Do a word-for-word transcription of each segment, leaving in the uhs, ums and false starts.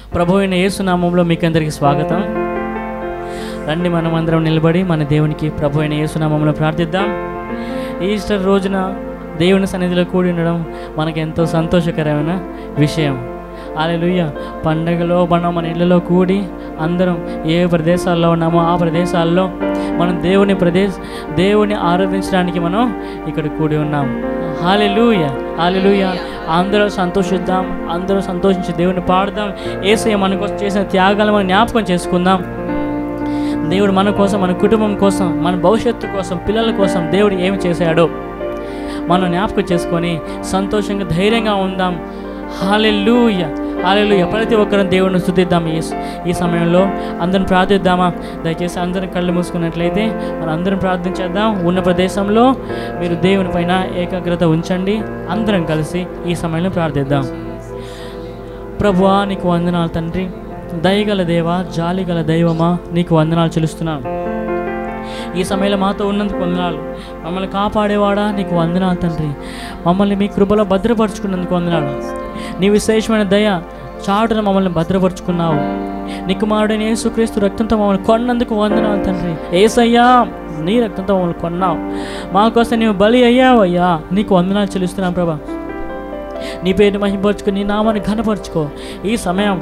ప్రభువైన యేసు నామములో మీకు అందరికీ స్వాగతం. రండి మనం అందరం నిలబడి మన దేవునికి ప్రభువైన యేసు నామములో ప్రార్థిద్దాం. ఈస్టర్ రోజున దేవుని సన్నిధిలో కూడి ఉండడం మనకు ఎంతో సంతోషకరమైన విషయం. హల్లెలూయా. పండగలో మనం మన ఇళ్ళలో కూడి అందరం ఏ ప్రదేశాల్లో ఉన్నామో ఆ ప్రదేశాల్లో మనం దేవుని ప్రదేశ దేవుని ఆరాధించడానికి మనం ఇక్కడ కూడి ఉన్నాం. హల్లెలూయా, హల్లెలూయా. అందరూ సంతోషిద్దాం, అందరూ సంతోషించి దేవుని పాడుదాం. యేసయ్య మన కోసం చేసిన త్యాగాలు మనం జ్ఞాపకం చేసుకుందాం. దేవుడు మన కోసం, మన కుటుంబం కోసం, మన భవిష్యత్తు కోసం, పిల్లల కోసం దేవుడు ఏమి చేశాడో మనం జ్ఞాపకం చేసుకొని సంతోషంగా ధైర్యంగా ఉందాం. హల్లెలూయా, హల్లెలూయా. ప్రతి ఒక్కరం దేవుడిని స్తుతిద్దాం. ఈ ఈ సమయంలో అందరం ప్రార్థిద్దామా? దయచేసి అందరం కళ్ళు మూసుకున్నట్లయితే మనం అందరం ప్రార్థించేద్దాం. ఉన్న ప్రదేశంలో మీరు దేవుని పైన ఏకాగ్రత ఉంచండి. అందరం కలిసి ఈ సమయంలో ప్రార్థిద్దాం. ప్రభువా, నీకు వందనాలు తండ్రి. దయగల దేవా, జాలిగల దైవమా, నీకు వందనాలు చెల్లిస్తున్నాను. ఈ సమయంలో మాతో ఉన్నందుకు వందనాలు. మమ్మల్ని కాపాడేవాడా, నీకు వందనాలు తండ్రి. మమ్మల్ని మీ కృపలో భద్రపరుచుకున్నందుకు వందనాలు. నీ విశేషమైన దయ చాటున మమ్మల్ని భద్రపరుచుకున్నావు. నీ కుమారుడైన యేసుక్రీస్తు రక్తంతో మమ్మల్ని కొన్నందుకు వందనాలు తండ్రి. యేసయ్యా, నీ రక్తంతో మమ్మల్ని కొన్నావు. మా కోసం నీవు బలి అయ్యావు అయ్యా, నీకు వందనాలు చెల్లిస్తున్నాం ప్రభా. నీ పేరుని మహిమపరచుకో, నీ నామాన్ని ఘనపరచుకో. ఈ సమయం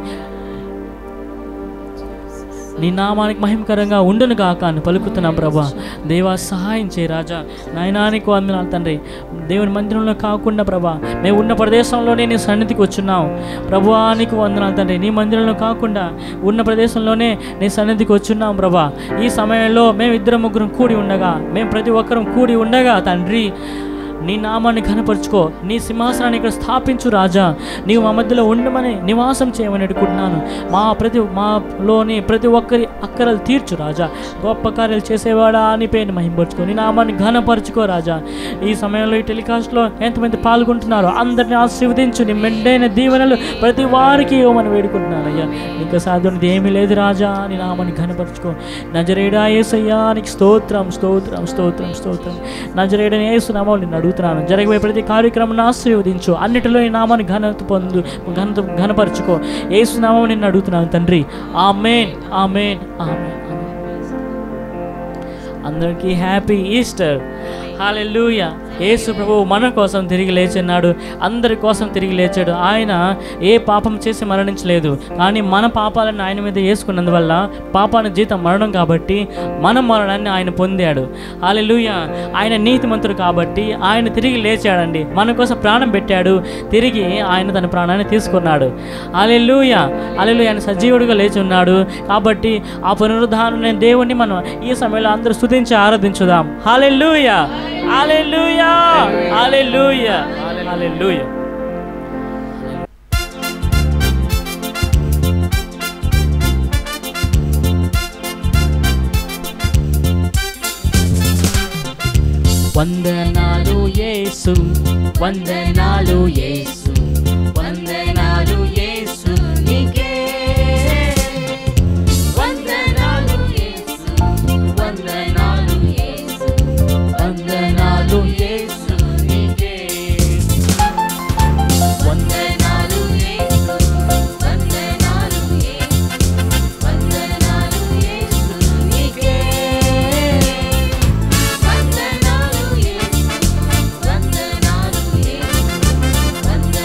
నీ నామానికి మహిమకరంగా ఉండును గాక అని పలుకుతున్నాం ప్రభా. దేవా, సహాయం చేయి రాజా. నాయనానికి వందనాలు తండ్రి. దేవుని మందిరంలో కాకుండా ప్రభా, మేము ఉన్న ప్రదేశంలోనే నీ సన్నిధికి వచ్చున్నాం ప్రభువా. నీకు వందనాలు తండ్రి. నీ మందిరంలో కాకుండా ఉన్న ప్రదేశంలోనే నీ సన్నిధికి వచ్చున్నాం ప్రభా. ఈ సమయంలో మేము ఇద్దరు ముగ్గురం కూడి ఉండగా, మేము ప్రతి ఒక్కరం కూడి ఉండగా తండ్రి, నీ నామాన్ని ఘనపరుచుకో. నీ సింహాసనాన్ని ఇక్కడ స్థాపించు రాజా. నీవు మా మధ్యలో ఉండమని నివాసం చేయమని అడుగుతున్నాను. మా ప్రతి మాలోని ప్రతి ఒక్కరి అక్కరలు తీర్చు రాజా. గొప్ప కార్యాలు చేసేవాడా అని పేరుని మహిమపరుచుకో. నీ నామాన్ని ఘనపరుచుకో రాజా. ఈ సమయంలో ఈ టెలికాస్ట్లో ఎంతమంది పాల్గొంటున్నారో అందరినీ ఆశీర్వదించు. నీ మెండైన దీవెనలు ప్రతి వారికి ఇవ్వమని వేడుకుంటున్నాను అయ్యా. ఇంకా సాధ్యమైనది ఏమీ లేదు రాజా. నీ నామాన్ని ఘనపరుచుకో. నజరేయుడా యేసయ్యా, నీకు స్తోత్రం, స్తోత్రం, స్తోత్రం, స్తోత్రం. నజరేయుడైన యేసు నామములో నిన్ను అడుగుతున్నాను. జరగబోయే ప్రతి కార్యక్రమాన్ని ఆశీర్వదించు. అన్నిటిలో ఈ నామాన్ని ఘనత పొందు, ఘనత ఘనపరచుకో. యేసు నామములో నిన్ను అడుగుతున్నాను తండ్రి. ఆమేన్, ఆమేన్, ఆమేన్. అందరికీ హ్యాపీ ఈస్టర్. హల్లెలూయా. యేసు ప్రభువు మన కోసం తిరిగి లేచున్నాడు. అందరి కోసం తిరిగి లేచాడు. ఆయన ఏ పాపం చేసి మరణించలేదు, కానీ మన పాపాలను ఆయన మీద వేసుకున్నందువల్ల పాపానికి జీతం మరణం కాబట్టి మన మరణాన్ని ఆయన పొందాడు. హల్లెలూయా. ఆయన నీతిమంతుడు కాబట్టి ఆయన తిరిగి లేచాడండి. మన కోసం ప్రాణం పెట్టాడు. తిరిగి ఆయన తన ప్రాణాన్ని తీసుకున్నాడు. హల్లెలూయా, హల్లెలూయా. ఆయన సజీవుడిగా లేచి ఉన్నాడు కాబట్టి ఆ పునరుద్ధారణ దేవుణ్ణి మనం ఈ సమయంలో అందరూ స్తుతించి ఆరాధించుదాం. హల్లెలూయా, హల్లెలూయా, హల్లెలూయా, హల్లెలూయా. వందనాలు యేసు, వందనాలు యేసు, వందనాలు యేసు నీకే. వందనాలు యేసు, వందనాలు యేసు, వందనాలు యేసు నీకే. వందనాలు యేసు, వందనాలు యేసు, వందనాలు యేసు నీకే. వందనాలు యేసు, వందనాలు యేసు, వందనాలు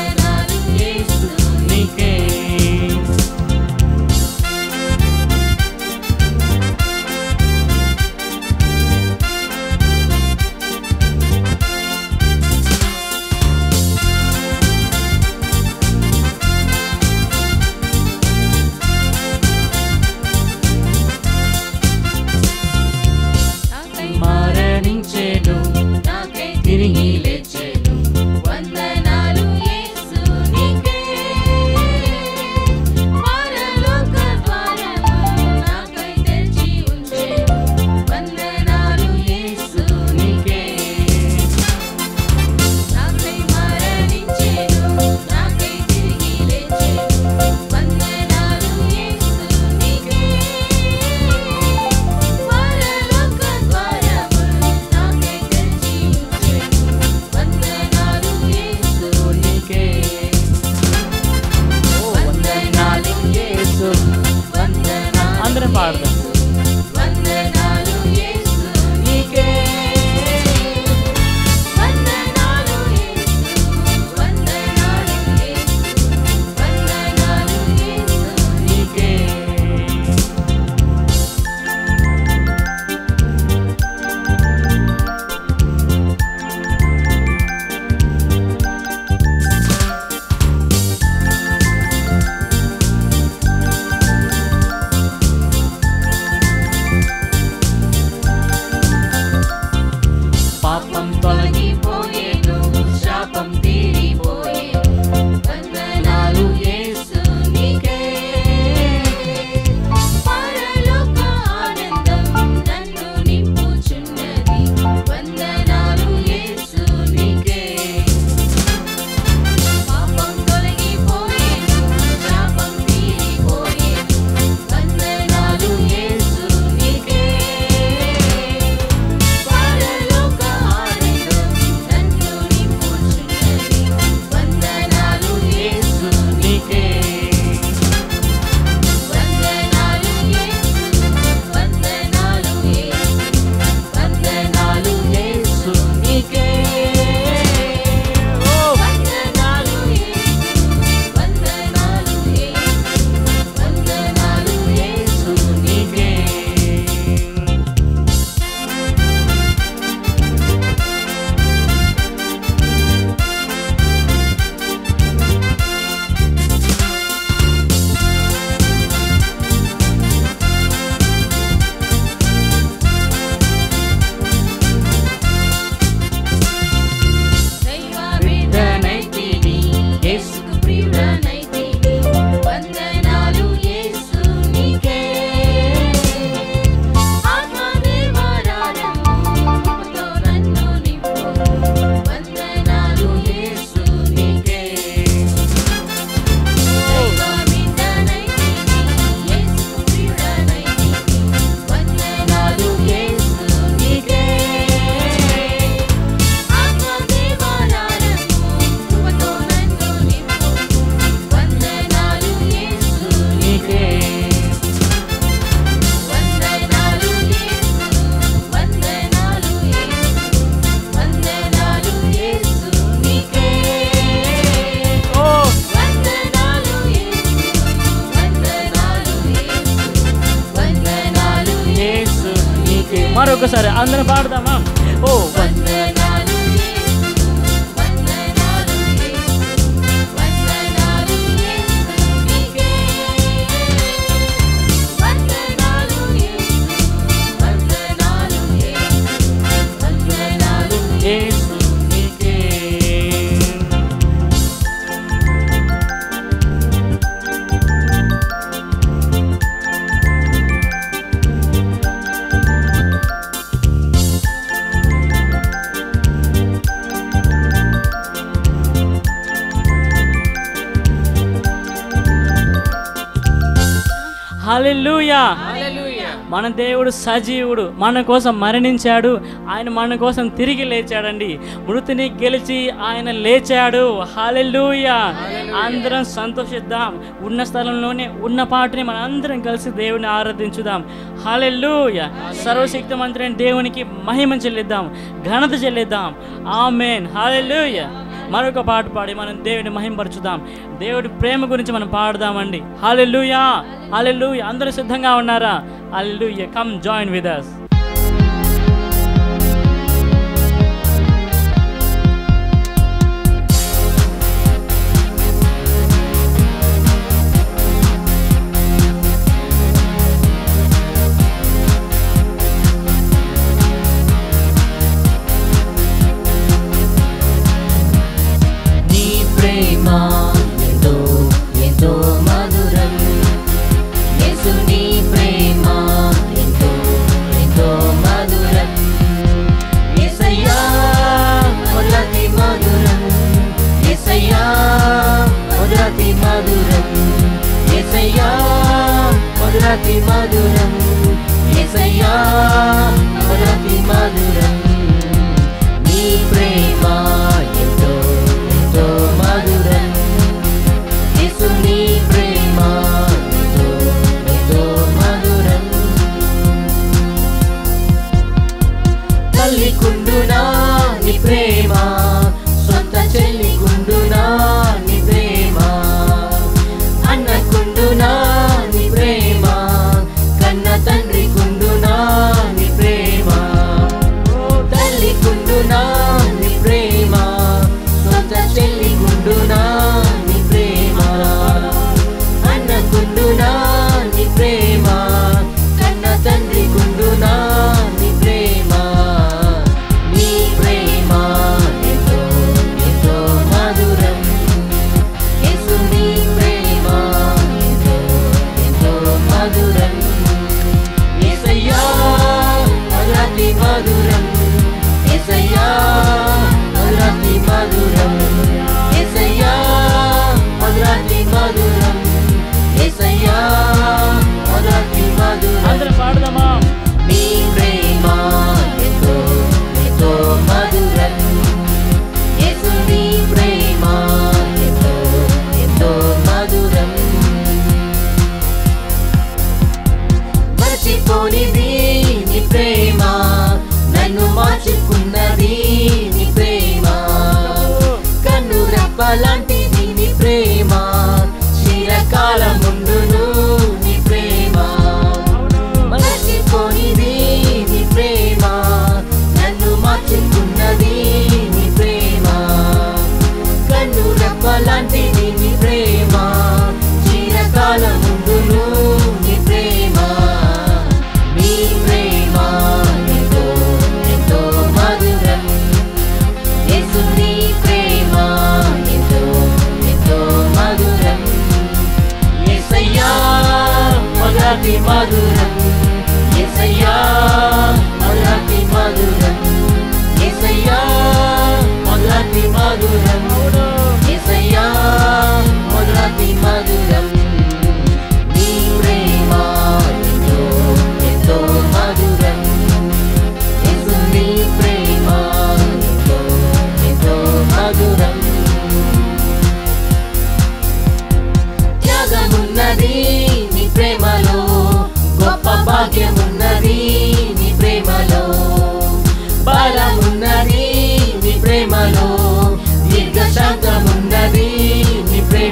మరొకసారి అందరం పాడదామా? ఓ వందనాలు యేసు, వందనాలు యేసు, వందనాలు యేసు నీకే. వందనాలు యేసు, వందనాలు యేసు, వందనాలు యేసు నీకే. హల్లెలూయా. మన దేవుడు సజీవుడు, మన కోసం మరణించాడు, ఆయన మన కోసం తిరిగి లేచాడండి. మృతిని గెలిచి ఆయన లేచాడు. హల్లెలూయా. అందరం సంతోషిద్దాం. ఉన్న స్థలంలోనే ఉన్న పాటని మన అందరం కలిసి దేవుని ఆరాధించుదాం. హల్లెలూయా. సర్వశక్తిమంతుడైన దేవునికి మహిమ చెల్లిద్దాం, ఘనత చెల్లిద్దాం. ఆమేన్. హల్లెలూయా. మరొక పాట పాడి మనం దేవుని మహిమపరచుదాం. దేవుడి ప్రేమ గురించి మనం పాడదామండి. హల్లెలూయా, హల్లెలూయా. అందరూ సిద్ధంగా ఉన్నారా? Hallelujah. Come join with us. ఎంతో ఎంతో మధురం యేసు నీ ప్రేమ ఎంతో ఎంతో మధురం యేసయ్యా మొదటి మధురం యేసయ్యా మొదటి మధురం యేసయ్యా మొదటి మధురం యేసయ్యా మొదటి మధురం నీ ప్రేమ ఎంతో ఎంతో మధురం యేసు నీ ప్రేమ ఎంతో ఎంతో మధురం తల్లి కుండునా నీ ప్రేమ సొంత చెల్లి కుండునా నీ ప్రేమ అన్న కుండునా నీ ప్రేమ కన్న తండ్రి కుండునా నీ ప్రేమ తల్లి కుండునా నీ ప్రేమ సొంత చెల్లి కుండునా నీ ప్రేమ అన్న కుండునా నీ ప్రేమ కన్న తండ్రి కుండునా నీ ప్రేమ నీ ప్రేమ ఎంతో ఎంతో మధురం యేసు నీ ప్రేమ ఎంతో ఎంతో మధురం యేసయ్యా మొదటి మధురం యేసయ్యా మొదటి మధురం యేసయ్యా మొదటి మధురం యేసయ్యా మొదటి మధురం అందరం పాడదామా? నీ ప్రేమ ఎంతో ఎంతో మధురం యేసు నీ ప్రేమ ఎంతో ఎంతో మధురం మరచిపోనిది నీ ప్రేమ నన్ను మార్చుకున్నది నీ ప్రేమ కన్ను రెప్పలాంటిది నీ ప్రేమ చిరకాలముండును నీ ప్రేమ మరచిపోనిది నీ ప్రేమ నన్ను మార్చుకున్నది నీ ప్రేమ కన్ను రెప్పలాంటిది నీ ప్రేమ చిరకాలముండును నీ ప్రేమ నీ ప్రేమ ఎంతో ఎంతో మధురం యేసు నీ ప్రేమ ఎంతో ఎంతో మధురం యేసయ్యా మొదటి మధురం యేసయ్యా మొదటి మధురం యేసయ్యా మొదటి మధురం యేసయ్యా మొదటి మధురం నీ ప్రేమ ఎంతో ఎంతో మధురం యేసు నీ ప్రేమ ఎంతో ఎంతో మధురం త్యాగమున్నది నీ ప్రేమలో గొప్ప భాగ్యమున్నది నీ ప్రేమలో బలమున్నది నీ ప్రేమలో దీర్ఘశాంతమున్నది నీ ప్రేమ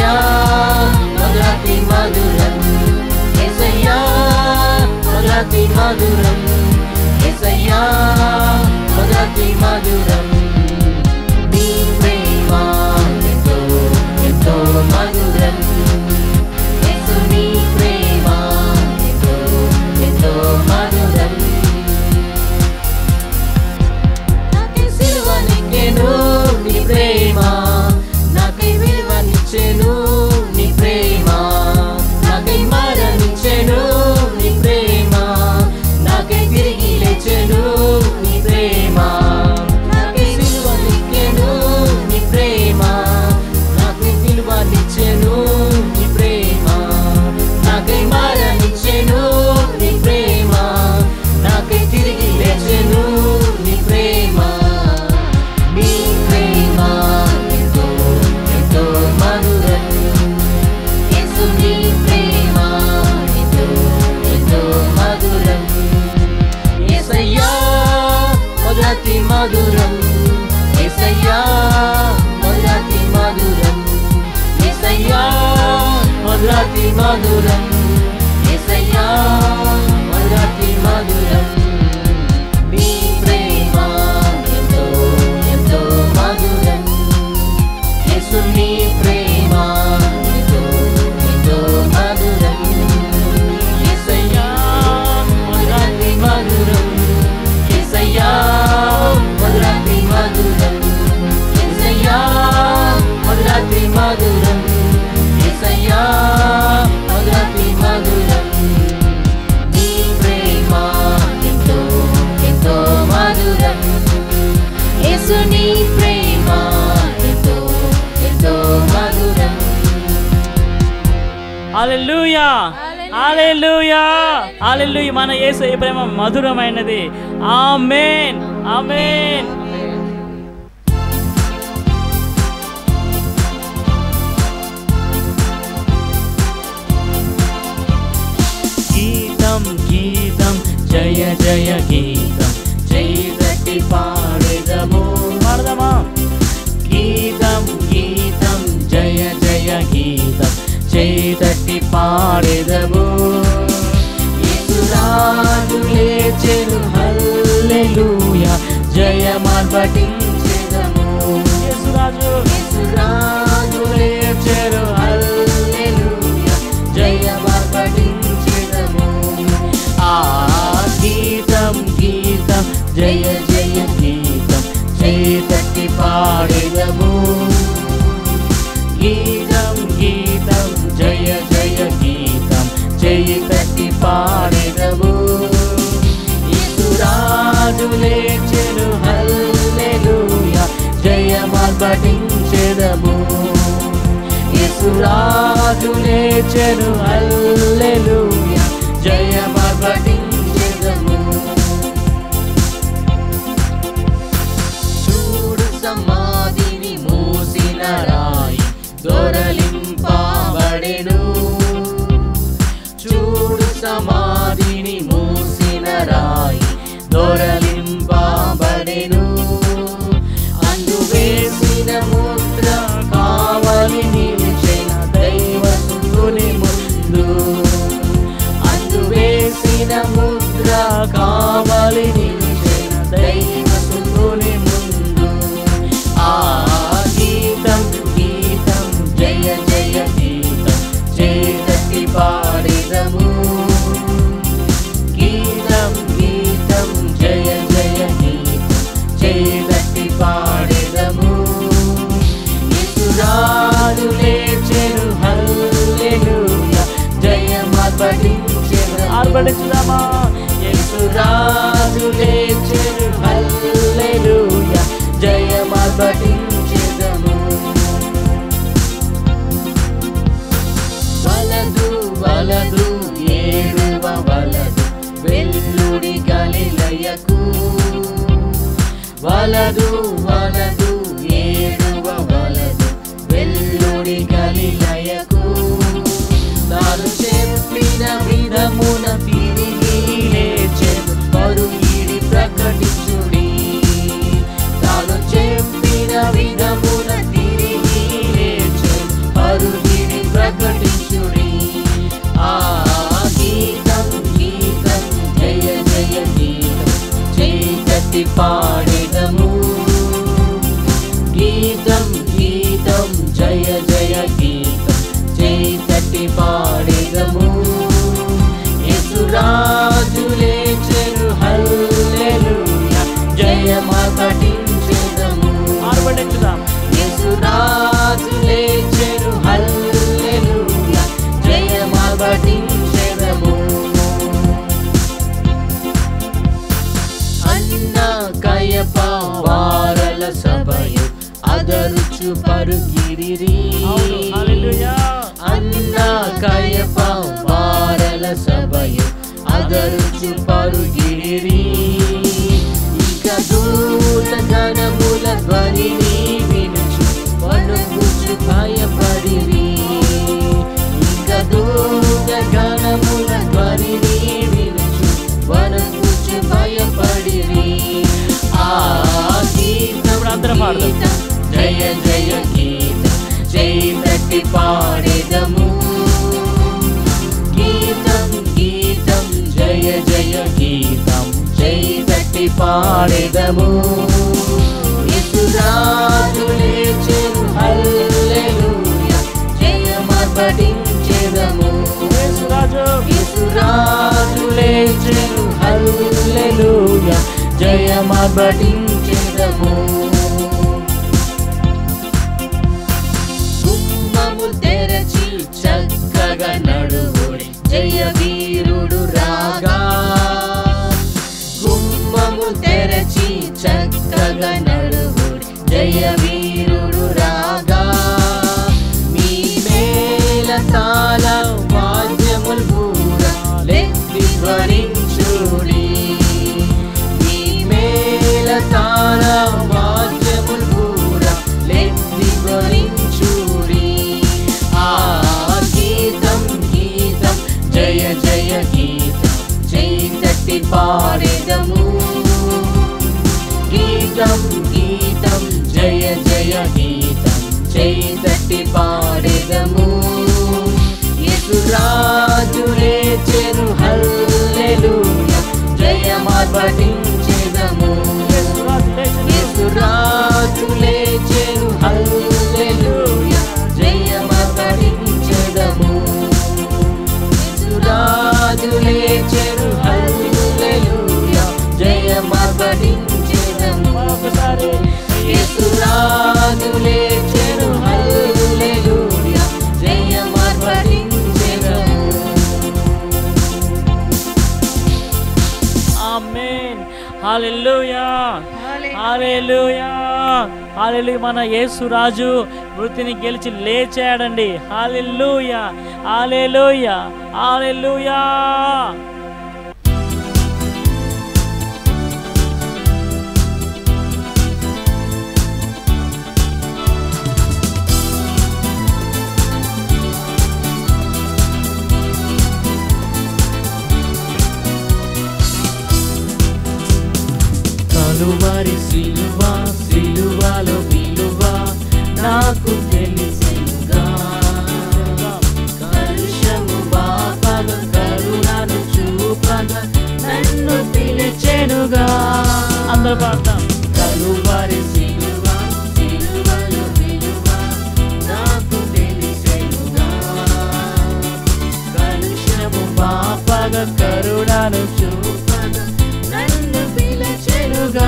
యేసయ్యా మధురాతి మధురం యేసయ్యా మధురాతి మధురం యేసయ్యా మధురాతి మధురం నీ ప్రేమ ఎంతో ఎంతో మధురం యేసు నీ ప్రేమ ఎంతో ఎంతో మధురం నాకై సిలువనెక్కెను నీ ప్రేమ నాకై విలువనిచ్చెను నీ ప్రేమ నాకై మరణించెను నీ ప్రేమ నాకై తిరిగి లేచెను నీ ప్రేమ నాకై సిలువనెక్కెను నీ ప్రేమ నాకై విలువనిచ్చెను నీ ప్రేమ నాకై మరణించెను నీ ప్రేమ నాకై తిరిగి లేచెను నీ ప్రేమ నీ ప్రేమ ఎంతో ఎంతో మధురం యేసు నీ ప్రేమ ఎంతో ఎంతో మధురం యేసయ్యా మధురాతి మధురం యేసయ్యా మధురాతి మధురం యేసయ్యా మధురాతి మధురం యేసయ్యా మధురాతి మధురం నీ ప్రేమ ఎంతో ఎంతో మధురం యేసు నీ ప్రేమ ఎంతో ఎంతో మధురం యేసయ్యా మధురాతి మధురం యేసయ్యా మధురాతి మధురం యేసయ్యా మధురాతి మధురం యేసయ్యా మధురాతి మధురం నీ ప్రేమ ఎంతో ఎంతో మధురం యేసు నీ ప్రేమ ఎంతో ఎంతో మధురం హల్లెలూయా హల్లెలూయా హల్లెలూయా మన యేసయ్య ప్రేమ మధురమైనది ఆమేన్ ఆమేన్ గీతం గీతం జయ జయ గీతం జయగట్టి పాడెదము పాడదామా గీతం గీతం జయ జయ గీతం జయగట్టి పాడెదము యేసురాజు లేచెను హల్లెలూయా జయమార్పటించెదము యేసురాజు యేసురాజు లేచెను హల్లెలూయా జయమార్పటించెదము ఆ గీతం గీతం జయ జయ గీతం జయగట్టి పాడెదము గీతం గీతం జయ జయ గీతం జయగట్టి పాడెదము యేసురాజు లేచెను హల్లెలూయా జయమార్పటించెదము యేసురాజు లేచెను హల్లెలూయా జయమార్పటించెదము చూడు సమాధిని మూసిన రాయి దొరలింపబడెను చూడు సమాధిని మూసిన రాయి దొరలింపబడెను అందు వేసిన ముద్ర కావలి నిలిచిన దైవసుని ముందు అందు వేసిన ముద్ర కావలి నిలిచిన దైవసుని ముందు ఆ గీతం గీతం జయ జయ గీతం జయగట్టి పాడెదము గీతం గీతం జయ జయ గీతం జయగట్టి పాడెదము యేసురాజు లేచెను హల్లెలూయా జయమార్పటించెదము ఆర్పటించుదామా యేసురాజు లేచెను హల్లెలూయా జయమార్పటించెదము వలదు వలదు ఏడువ వలదు వెల్లుడి గలిలయకు వలదు వలదు ఏడువ వలదు వెల్లుడి గలిలయకు తాను చెప్పిన విధమున తిరిగి లేచెను పరుగిడి ప్రకటించుడి తాను చెప్పిన విధమున తిరిగి లేచెను పరుగిడి గీతం చేయి తట్టి పాడేదము యేసురాజు లేచెను హల్లెలూయా జయమా పఠించెదము ఆర్భటించుదాం యేసురాజు లేచెను హల్లెలూయా జయమా పఠించెదము అన్న కయప వారల సభయు అదరుచు పరుగిరిరి హల్లెలూయా అన్న కయప వారల సభయు అదరుచు పరుగిరిరి ఇక దూత గణముల ధ్వనిని వినుచు వణుకుచు భయపడిరి ఇక దూత గణముల ధ్వనిని వినుచు వణుకుచు భయపడిరి ఆ గీతం అందరం పాడదాం జయ జయ గీతం జయ తట్టి పాడేదము గీతం గీతం జయ జయ గీతం జయ తట్టి పాడేదము యేసురాజు లేచెను హల్లెలూయా జయమా పఠించెదము యేసురాజు యేసురాజు లేచెను హల్లెలూయా జయమా పఠించెదము గుమ్మము తెరచి చక్కగా నడువుడి జయ వీరుడు రాగా గుమ్మము తెరచి చక్కగా నడువుడి జయ వీరుడు రాగా మీ మేల తాళ వాద్యముల్ పూర లెత్తి ధ్వనించుడి మీ మేల తాళ వాద్యముల్ పూర లెత్తి ధ్వనించుడి ఆ గీతం గీతం జయ జయ గీతం జయ తట్టి పాడేదము గీతం గీతం జయ జయ గీతం జయ తట్టి పాడేదము యేసురాజు లేచెను హల్లెలూయా జయమా పఠించెదము యేసురాజు లేచెను హల్లెలూయా జయమా పఠించెదము యేసురాజు లేచెను హల్లెలూయా జయమా పఠించెదము ఒకసారి యేసురాజు లేచెను హల్లెలూయా జయమా పఠించెదము ఆమేన్ హల్లెలూయా హల్లెలూయా హల్లెలూయా మన యేసురాజు మృతిని గెలిచి లేచాడండి హల్లెలూయా హల్లెలూయా హల్లెలూయా కలువరి సిలువ సిలువలో విలువ నాకు తెలిసింగా కలుషము బాపగ కరుణను చూపగ నన్ను పిలిచెనుగా అందరూ పాడతాం కలువరి సిలువ సిలువలో విలువ నాకు తెలిసింగా కలుషము బాపగ కరుణను చూపగ నన్ను పిలిచెనుగా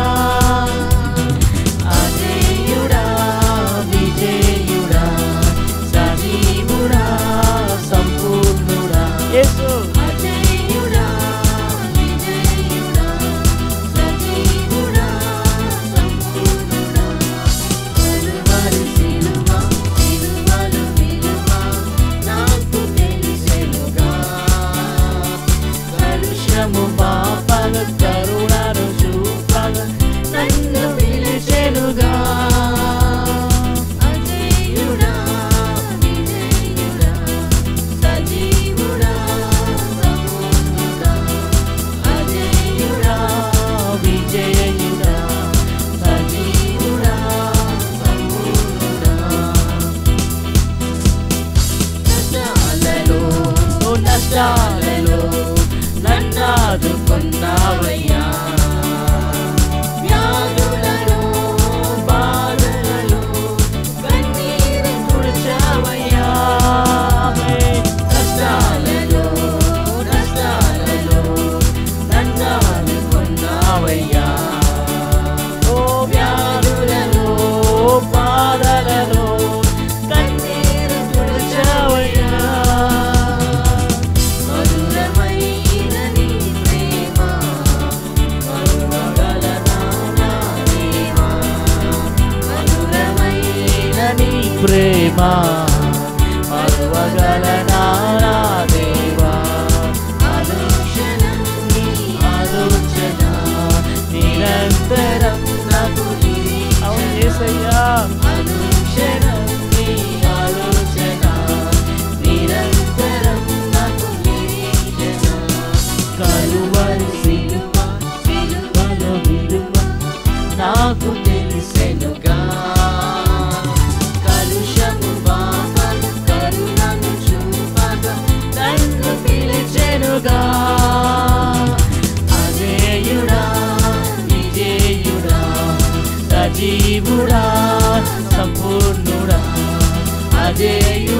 అజేయుడా విజేయుడా సజీవుడా సంపూర్ణుడా యేసు అజేయుడా విజేయుడా సజీవుడా సంపూర్ణుడా కలువరి సిలువ సిలువలో విలువ నాకు తెలిసెనుగా కలుషము పాపగ కరుణను చూపగ నన్ను పిలిచెనుగా అజేయుడా విజేయుడా సజీవుడా సంపూర్ణుడా అజేయుడా విజేయుడా సజీవుడా సంపూర్ణుడా నష్టాలలో ఓ నష్టాలలో నన్నాదుకున్నావయ్యా వ్యాధులలో బాధలలో కన్నీరు తుడిచావయ్యా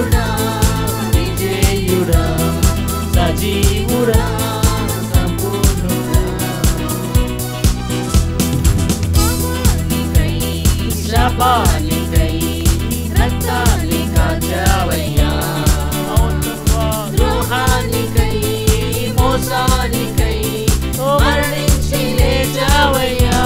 సజీవుడా విజయుడా సజీవుడా సంపూర్ణుడా పాపానికై శాపానికై రక్తాన్ని కాచావయ్యా ద్రోహానికై మోసానికై మరణించి లేచావయ్యా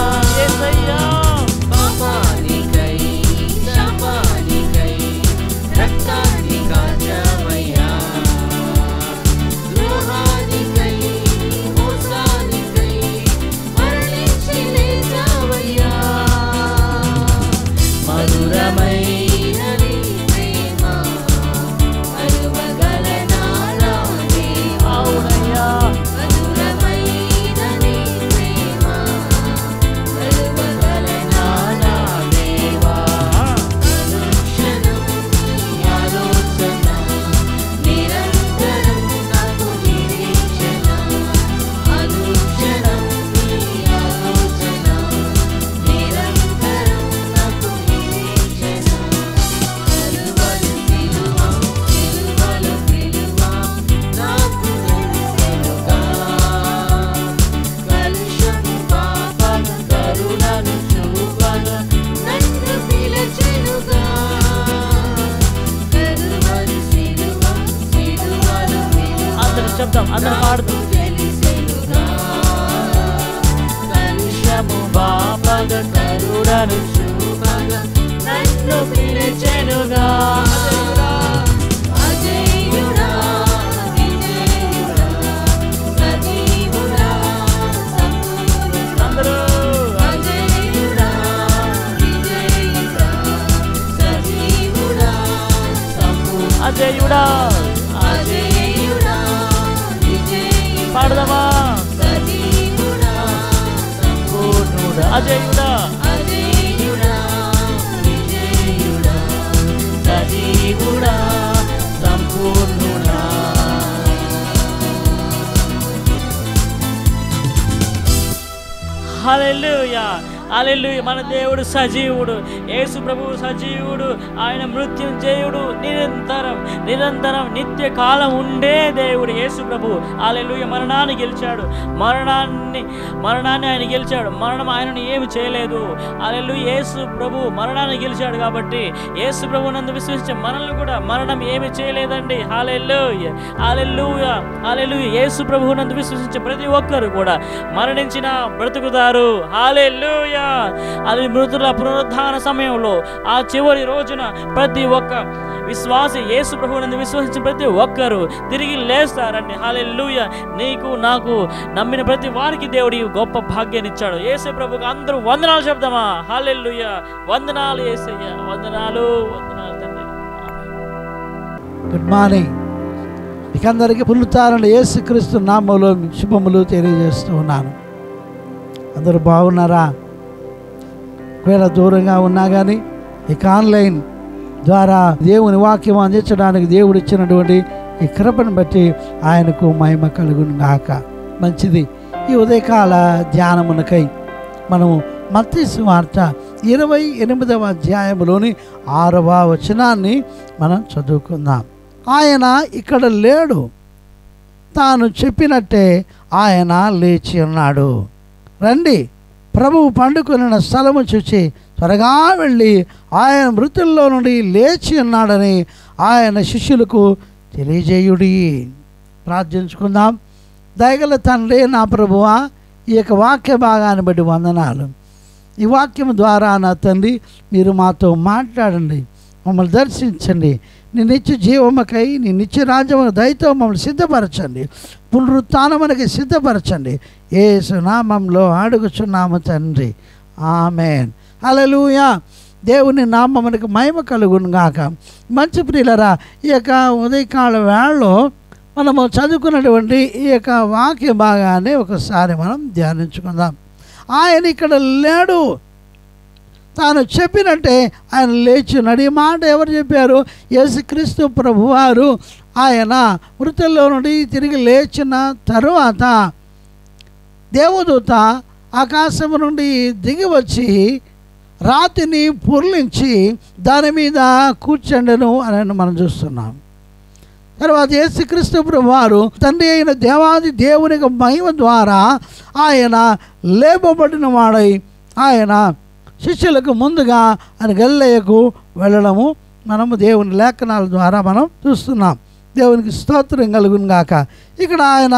పాపానికై శాపానికై రక్తాన్ని కాచావయ్యా ద్రోహానికై మోసానికై మరణించి లేచావయ్యా మధురమైన నీ ప్రేమ అరువగలనా నా దేవా మధురమైన నీ ప్రేమ అరువగలనా నా దేవా అనుక్షణం నీ ఆలోచన నిరంతరం నాకు నిరీక్షణ అనుక్షణం నీ ఆలోచన నిరంతరం నాకు నిరీక్షణ కలువలు సిలువ సిలువలు సిలువ నాకు తెలిసెనుగా కలుషము పాపం కరుణను చూపగా నన్ను పిలిచెనుగా కలువలు సిలువ సిలువలు సిలువ అందరూ శబ్దం అందరూ పాడుతూ తెలిసెనుగా కలుషము పాపగ కరుణను చూపగా నన్ను పిలిచెనుగా అజేయుడా విజయుడా సజీవుడా సంపూర్ణుడా అందరూ అజేయుడా విజయుడా సజీవుడా సంపూర్ణుడా అజేయుడా అజేయుడా విజయుడా పాడదామా సజీవుడా పూర్ణుడా అజేయుడా అజేయుడా విజయుడా సజీవుడా సంపూర్ణుడా హల్లెలూయా హల్లెలూయా మన దేవుడు సజీవుడు యేసు ప్రభువు సజీవుడు ఆయన మృత్యుంజయుడు నిరంతరం నిరంతరం నిత్య కాలం ఉండే దేవుడు యేసు ప్రభువు హల్లెలూయా మరణాన్ని గెలిచాడు మరణాన్ని మరణాన్ని ఆయన గెలిచాడు మరణం ఆయనను ఏమి చేయలేదు హల్లెలూయా యేసు ప్రభువు మరణాన్ని గెలిచాడు కాబట్టి యేసు ప్రభువు నందు విశ్వసించే మనల్ని కూడా మరణం ఏమి చేయలేదండి హల్లెలూయా హల్లెలూయా హల్లెలూయా యేసు ప్రభువు నందు విశ్వసించే ప్రతి ఒక్కరు కూడా మరణించిన బ్రతుకుతారు హల్లెలూయా అది మృతుల పునరుద్ధాన సమయంలో ఆ చివరి రోజున ప్రతి ఒక్క విశ్వాసి యేసు ప్రభువునందు విశ్వసించిన ప్రతి ఒక్కరు తిరిగి లేస్తారండి హల్లెలూయా నీకు నాకు నమ్మిన ప్రతి వారికి దేవుడి గొప్ప భాగ్యాన్ని ఇచ్చాడు యేసు ప్రభువుకి అందరూ వందనాలు చెప్దామా హల్లెలూయా వందనాలు యేసయ్యా వందనాలు వందనాలు తండ్రి గుడ్ మార్నింగ్ మీకందరికీ పునరుత్థాన యేసుక్రీస్తు నామములో శుభములు తెలియజేస్తూ ఉన్నాను అందరూ బాగున్నారా ఒకవేళ దూరంగా ఉన్నా కానీ ఇక ఆన్లైన్ ద్వారా దేవుని వాక్యం అందించడానికి దేవుడు ఇచ్చినటువంటి ఈ కృపను బట్టి ఆయనకు మహిమ కలుగును గాక మంచిది ఈ ఉదయకాల ధ్యానమునకై మనము మత్తయి సువార్త ఇరవై ఎనిమిదవ అధ్యాయంలోని ఆరవ వచనాన్ని మనం చదువుకుందాం ఆయన ఇక్కడ లేడు తాను చెప్పినట్టే ఆయన లేచి ఉన్నాడు రండి ప్రభువు పండుకొనిన స్థలము చూచి త్వరగా వెళ్ళి ఆయన మృతుల్లో నుండి లేచి ఉన్నాడని ఆయన శిష్యులకు తెలియజేయుడి ప్రార్థించుకుందాం దయగల తండ్రి నా ప్రభువా ఈ యొక్క వాక్య భాగాన్ని బట్టి వందనాలు ఈ వాక్యం ద్వారా నా తండ్రి మీరు మాతో మాట్లాడండి మమ్మల్ని దర్శించండి నీ నిత్య జీవముకై నీ నిత్య రాజ్యము దయతో మమ్మల్ని సిద్ధపరచండి పునరుత్థానమునకి సిద్ధపరచండి యేసు నామంలో అడుగుచున్నాము తండ్రి ఆమేన్ హల్లెలూయా దేవుని నామమునకు మహిమ కలుగును గాక మంచి ప్రియులరా ఈ యొక్క ఉదయకాల వేళలో మనము చదువుకున్నటువంటి ఈ యొక్క వాక్య భాగాన్ని ఒకసారి మనం ధ్యానించుకుందాం ఆయన ఇక్కడ లేడు తాను చెప్పినట్టే ఆయన లేచున్నాడు ఈ మాట ఎవరు చెప్పారు యేసుక్రీస్తు ప్రభువారు ఆయన మృతుల్లో నుండి తిరిగి లేచిన తరువాత దేవదూత ఆకాశము నుండి దిగి వచ్చి రాతిని పొర్లించి దాని మీద కూర్చుండెను అని మనం చూస్తున్నాం. తర్వాత యేసుక్రీస్తు ప్రభు వారు తండ్రి అయిన దేవాది దేవుని మహిమ ద్వారా ఆయన లేపబడిన వాడై ఆయన శిష్యులకు ముందుగా ఆయన గలిలయకు వెళ్ళడము మనము దేవుని లేఖనాల ద్వారా మనం చూస్తున్నాం. దేవునికి స్తోత్రం కలుగును గాక. ఇక్కడ ఆయన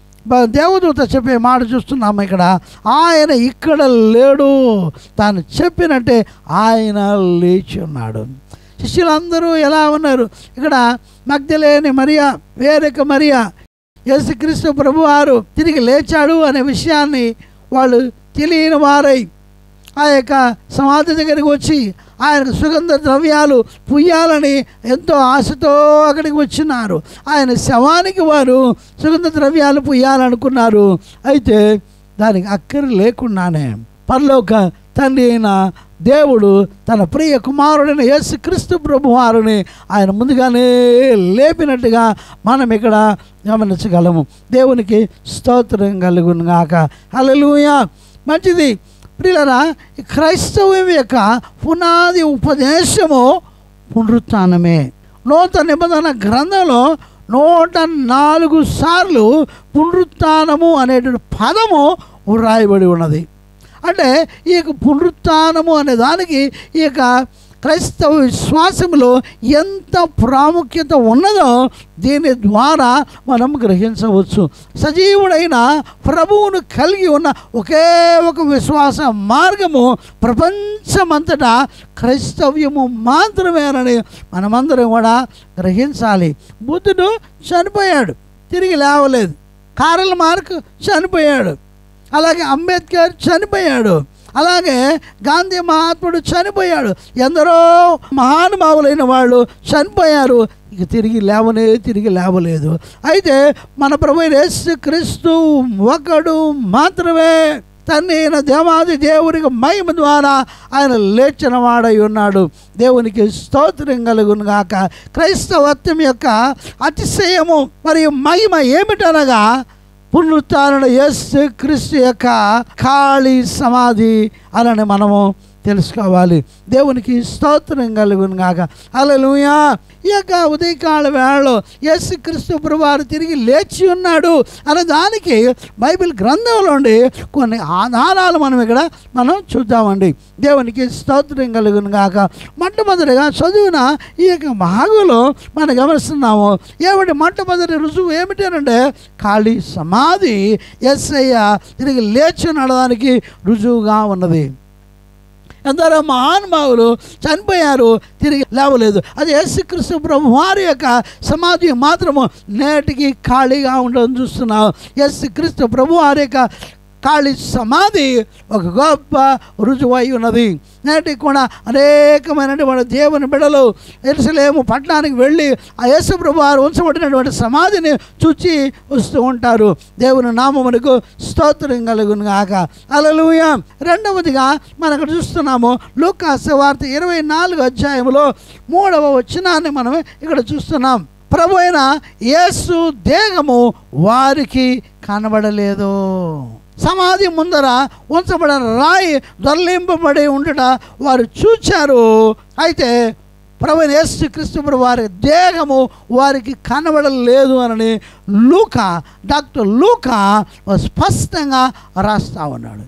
దేవదూత చెప్పే మాట చూస్తున్నాము. ఇక్కడ ఆయన ఇక్కడ లేడు, తాను చెప్పినట్టే ఆయన లేచి ఉన్నాడు. శిష్యులందరూ ఎలా ఉన్నారు? ఇక్కడ మగ్దలేని మరియా, వేరొక మరియా, యేసుక్రీస్తు ప్రభువారు తిరిగి లేచాడు అనే విషయాన్ని వాళ్ళు తెలియని వారై ఆ యొక్క సమాధి దగ్గరికి వచ్చి ఆయనకు సుగంధ ద్రవ్యాలు పుయ్యాలని ఎంతో ఆశతో అక్కడికి వచ్చినారు. ఆయన శవానికి వారు సుగంధ ద్రవ్యాలు పుయ్యాలనుకున్నారు. అయితే దానికి అక్కర లేకుండానే పరలోక తండ్రి అయిన దేవుడు తన ప్రియ కుమారుడైన యేసుక్రీస్తు ప్రభువారిని ఆయన ముందుగానే లేపినట్టుగా మనం ఇక్కడ గమనించగలము. దేవునికి స్తోత్రం కలుగును గాక. హల్లెలూయా. మంచిది ప్రియులారా, క్రైస్తవం యొక్క పునాది ఉపదేశము పునరుత్థానమే. నూతన నిబంధన గ్రంథంలో నూట నాలుగు సార్లు పునరుత్థానము అనేటువంటి పదము వ్రాయబడి ఉన్నది. అంటే ఈ యొక్క పునరుత్థానము అనే దానికి ఈ యొక్క క్రైస్తవ విశ్వాసంలో ఎంత ప్రాముఖ్యత ఉన్నదో దీని ద్వారా మనం గ్రహించవచ్చు. సజీవుడైన ప్రభువును కలిగి ఉన్న ఒకే ఒక విశ్వాస మార్గము ప్రపంచమంతటా క్రైస్తవ్యము మాత్రమేనని మనమందరం కూడా గ్రహించాలి. బుద్ధుడు చనిపోయాడు, తిరిగి లేవలేదు. కార్ల్ మార్క్స్ చనిపోయాడు, అలాగే అంబేద్కర్ చనిపోయాడు, అలాగే గాంధీ మహాత్ముడు చనిపోయాడు. ఎందరో మహానుభావులైన వాళ్ళు చనిపోయారు, ఇక తిరిగి లేవనే తిరిగి లేవలేదు. అయితే మన ప్రభువైన యేసుక్రీస్తు ఒకడు మాత్రమే తండ్రి అయిన దేవాది దేవునికి మహిమ ద్వారా ఆయన లేచిన వాడై ఉన్నాడు. దేవునికి స్తోత్రం కలుగును గాక. క్రైస్తవత్వం యొక్క అతిశయము మరియు మహిమ ఏమిటనగా పునరుత్థాన యేసుక్రీస్తు యొక్క ఖాళీ సమాధి అని మనము తెలుసుకోవాలి. దేవునికి స్తోత్రం కలుగును గాక. హల్లెలూయా. ఈ యొక్క ఉదయకాల వేళలో యేసుక్రీస్తు ప్రభువారు తిరిగి లేచి ఉన్నాడు అనే దానికి బైబిల్ గ్రంథంలోండి కొన్ని ఆధారాలు మనం ఇక్కడ మనం చూద్దామండి. దేవునికి స్తోత్రం కలుగును గాక. మొట్టమొదటిగా చదివిన ఈ యొక్క భాగంలో మనం గమనిస్తున్నాము. ఏమిటి మొట్టమొదటి రుజువు ఏమిటనంటే ఖాళీ సమాధి యేసయ్య తిరిగి లేచి ఉండడానికి రుజువుగా ఉన్నది. ఎందరో మహానుభావులు చనిపోయారు, తిరిగి లేవలేదు. అది యేసుక్రీస్తు ప్రభు వారి యొక్క సమాధి మాత్రము నేటికి ఖాళీగా ఉండడం చూస్తున్నాం. యేసుక్రీస్తు ప్రభు వారి యొక్క ఖాళీ సమాధి ఒక గొప్ప రుజువై ఉన్నది. నేటికి కూడా అనేకమైనటువంటి దేవుని బిడ్డలు యెరూషలేము పట్టణానికి వెళ్ళి ఆ యేసు ప్రభు వారు ఉంచబడినటువంటి సమాధిని చూచి వస్తూ ఉంటారు. దేవుని నామమునకు స్తోత్రం కలుగును గాక. హల్లెలూయా. రెండవదిగా మనం ఇక్కడ చూస్తున్నాము లూకా సువార్త ఇరవై నాలుగు అధ్యాయంలో మూడవ వచనాన్ని మనం ఇక్కడ చూస్తున్నాం. ప్రభు అయిన యేసు దేహము వారికి కనబడలేదు. సమాధి ముందర ఉంచబడిన రాయి దొర్లింపబడి ఉండట వారు చూచారు. అయితే ప్రభువైన యేసుక్రీస్తు ప్రభు వారి దేహము వారికి కనబడలేదు అని లూకా డాక్టర్ లూకా స్పష్టంగా రాస్తా ఉన్నాడు.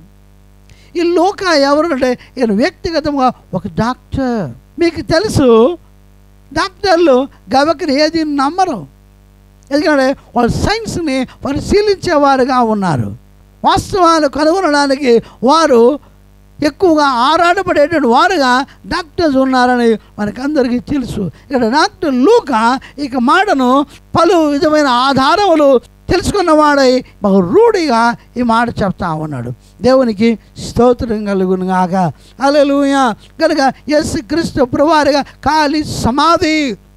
ఈ లూకా ఎవరంటే ఈయన వ్యక్తిగతంగా ఒక డాక్టర్. మీకు తెలుసు డాక్టర్లు గవకని ఏది నమ్మరు, ఎందుకంటే వాళ్ళు సైన్స్ని పరిశీలించేవారుగా ఉన్నారు. వాస్తవాలు కనుగొనడానికి వారు ఎక్కువగా ఆరాటపడేటువంటి వారుగా డాక్టర్స్ ఉన్నారని మనకందరికీ తెలుసు. ఇక్కడ డాక్టర్ లూకా ఇక మాటను పలు విధమైన ఆధారములు తెలుసుకున్నవాడై బహు రూఢిగా ఈ మాట చెప్తా ఉన్నాడు. దేవునికి స్తోత్రం కలుగును గాక. హల్లెలూయా. కనుక యేసుక్రీస్తు ప్రభువారిగా ఖాళీ సమాధి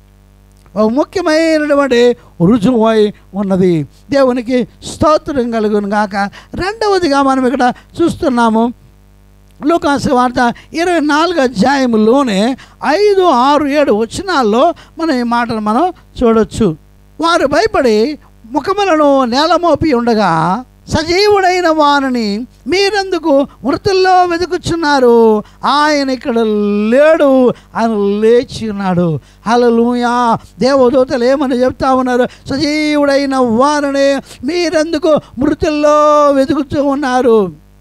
ఒక ముఖ్యమైనటువంటి రుజువై ఉన్నది. దేవునికి స్తోత్రం కలుగును గాక. రెండవదిగా మనం ఇక్కడ చూస్తున్నాము లూకా సువార్త ఇరవై నాలుగు అధ్యాయంలోనే ఐదు ఆరు ఏడు వచనాల్లో మనం ఈ మాటను మనం చూడొచ్చు. వారు భయపడి ముఖములను నేలమోపి ఉండగా సజీవుడైన వారిని మీరెందుకు మృతుల్లో వెతుకుచున్నారు? ఆయన ఇక్కడ లేడు, ఆయన లేచి ఉన్నాడు. హల్లెలూయా. దేవదూతలు ఏమని చెప్తా ఉన్నారు? సజీవుడైన వారిని మీరెందుకు మృతుల్లో వెతుకుతూ ఉన్నారు?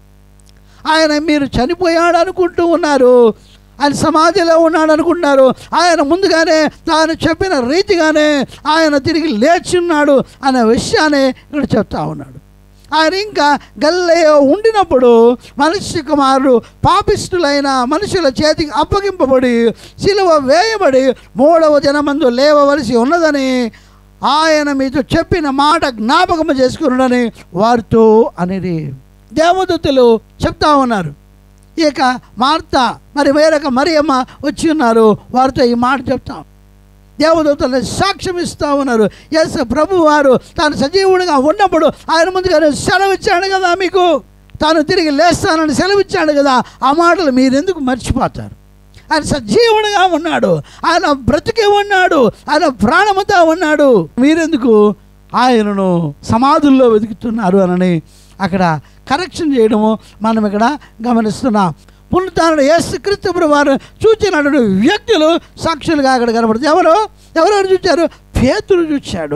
ఆయన మీరు చనిపోయాడు అనుకుంటూ ఉన్నారు, ఆయన సమాధిలో ఉన్నాడు అనుకుంటున్నారు. ఆయన ముందుగానే తాను చెప్పిన రీతిగానే ఆయన తిరిగి లేచి ఉన్నాడు అనే విషయాన్ని ఇక్కడ చెప్తా ఉన్నాడు. ఆయన ఇంకా గలిలయలో ఉండినప్పుడు మనుష్య కుమారుడు పాపిష్టులైన మనుషుల చేతికి అప్పగింపబడి సిలువ వేయబడి మూడవ జనమందు లేవవలసి ఉన్నదని ఆయన మీతో చెప్పిన మాట జ్ఞాపకం చేసుకున్నాడని వారితో అనేది దేవదూతలు చెప్తా ఉన్నారు. ఇక మార్త మరి వేరొక మరియమ్మ వచ్చి ఉన్నారు, వారితో ఈ మాట చెప్తాం. దేవదూతలు సాక్ష్యం ఇస్తూ ఉన్నారు. ఎస్, ప్రభు వారు తాను సజీవుడిగా ఉన్నప్పుడు ఆయన ముందుగానే సెలవిచ్చాడు కదా, మీకు తాను తిరిగి లేస్తానని సెలవిచ్చాడు కదా. ఆ మాటలు మీరెందుకు మర్చిపోతారు? ఆయన సజీవుడిగా ఉన్నాడు, ఆయన బ్రతికి ఉన్నాడు, ఆయన ప్రాణముతో ఉన్నాడు. మీరెందుకు ఆయనను సమాధుల్లో వెతుకుతున్నారు అని అక్కడ కరెక్షన్ చేయడము మనం ఇక్కడ గమనిస్తున్నాం. పునరుత్థానుడు యేసుక్రీస్తు ప్రభువు వారు చూచినటువంటి వ్యక్తులు సాక్షులుగా అక్కడ కనబడుతుంది. ఎవరు ఎవరెవరు చూచారు? పేతురు చూచాడు,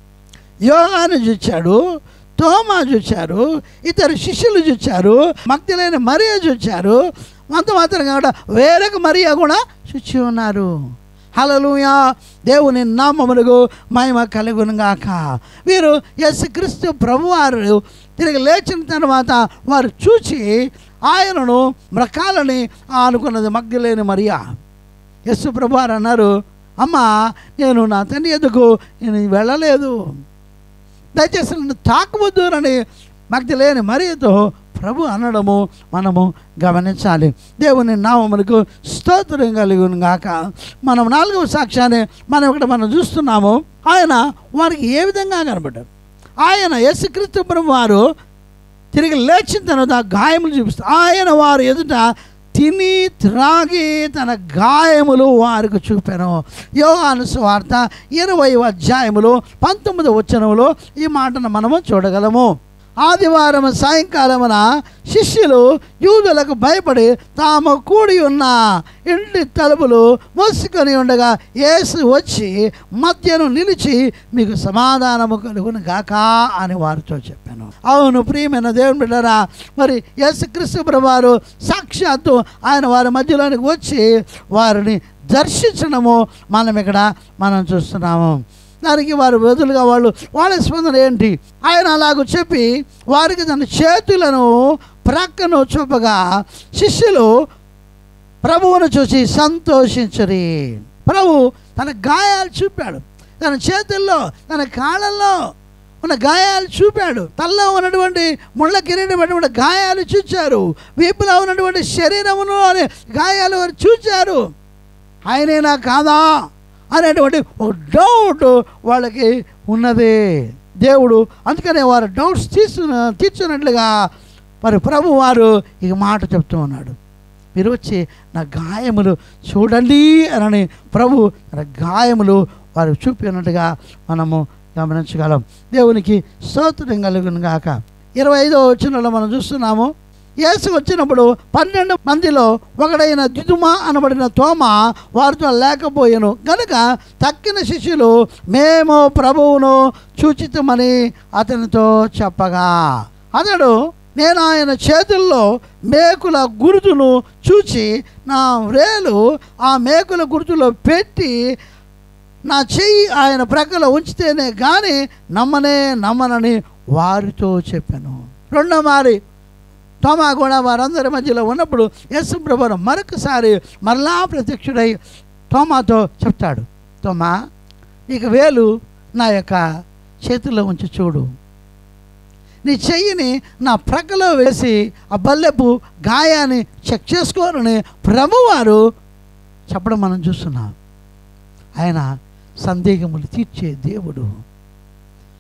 యోహాను చూచాడు, తోమా చూచారు, ఇతరు శిష్యులు చూచారు, మగ్దలేని మరియ చూచారు. అంత మాత్రం కాకుండా వేరొక మరియ కూడా చూచి ఉన్నారు. హల్లెలూయా. దేవుని నామమునకు మహిమ కలుగును గాక. వీరు యేసుక్రీస్తు ప్రభువారు తిరిగి లేచిన తర్వాత వారు చూచి ఆయనను మ్రకాలని అనుకున్నది మగ్దలేని మరియా. యేసు ప్రభువారు అన్నారు, అమ్మా, నేను నా తండ్రి ఎదుగు నేను వెళ్ళలేదు, దయచేసి నన్ను తాకవద్దు అని మగ్దలేని మరియతో ప్రభు అనడము మనము గమనించాలి. దేవుని నామమునకు స్తోత్రం కలుగును గాక. మనం నాలుగవ సాక్ష్యాన్ని మనం ఇక్కడ మనం చూస్తున్నాము. ఆయన వారికి ఏ విధంగా కనబడ్డారు? ఆయన యేసుక్రీస్తు ప్రభువు వారు తిరిగి లేచిన తర్వాత గాయములు చూపిస్తారు. ఆయన వారు ఎదుట తిని త్రాగి తన గాయములు వారికి చూపాను. యోహాను సువార్త ఇరవైవ అధ్యాయములో పంతొమ్మిదవ వచనములో ఈ మాటను మనము చూడగలము. ఆదివారం సాయంకాలమున శిష్యులు యూదులకు భయపడి తాము కూడి ఉన్న ఇంటి తలుపులు మూసుకొని ఉండగా యేసు వచ్చి మధ్యను నిలిచి మీకు సమాధానము కలుగును గాక అని వారితో చెప్పాను. అవును ప్రియమైన దేవుని బిడ్డలారా, మరి యేసుక్రీస్తు ప్రభువారు సాక్షాత్తు ఆయన వారి మధ్యలోనికి వచ్చి వారిని దర్శించడము మనం ఇక్కడ మనం చూస్తున్నాము. దానికి వారు బదులుగా వాళ్ళు వాళ్ళ స్పందన ఏంటి? ఆయన అలాగూ చెప్పి వారికి తన చేతులను ప్రక్కను చూపగా శిష్యులు ప్రభువును చూసి సంతోషించరి. ప్రభు తన గాయాలు చూపాడు, తన చేతుల్లో తన కాళ్ళల్లో ఉన్న గాయాలు చూపాడు. తల్లో ఉన్నటువంటి ముళ్ళ కిరీటమైనటువంటి గాయాలు చూచారు, వీపులో ఉన్నటువంటి శరీరమును అనే గాయాలు వారు చూచారు. ఆయనేనా కాదా అనేటువంటి ఒక డౌట్ వాళ్ళకి ఉన్నది. దేవుడు అందుకనే వారు డౌట్స్ తీసు తీర్చున్నట్లుగా మరి ప్రభు వారు ఈ మాట చెప్తూ ఉన్నాడు, మీరు వచ్చి నా గాయములు చూడండి అని ప్రభు తన గాయములు వారు చూపినట్టుగా మనము గమనించగలం. దేవునికి స్తోత్రం కలుగును గాక. ఇరవై ఐదో వచనంలో మనం చూస్తున్నాము. యేసు వచ్చినప్పుడు పన్నెండు మందిలో ఒకడైన దిదుమ అనబడిన తోమ వారితో లేకపోయాను గనుక తక్కిన శిష్యులు మేము ప్రభువును చూచితమని అతనితో చెప్పగా అతడు నేను ఆయన చేతుల్లో మేకుల గుర్తును చూచి నా వ్రేలు ఆ మేకుల గుర్తులో పెట్టి నా చెయ్యి ఆయన ప్రక్కలో ఉంచితేనే కానీ నమ్మనే నమ్మనని వారితో చెప్పాను. రెండో మారి తోమా కూడా వారందరి మధ్యలో ఉన్నప్పుడు యేసు ప్రభువు మరొకసారి మరలా ప్రత్యక్షుడై తోమాతో చెప్తాడు, తోమా నీకు వేలు నా యొక్క చేతిలో ఉంచి చూడు, నీ చెయ్యిని నా ప్రక్కలో వేసి ఆ బల్లెపు గాయాన్ని చెక్ చేసుకోరని ప్రభువారు చెప్పడం మనం చూస్తున్నాం. ఆయన సందేహములు తీర్చే దేవుడు,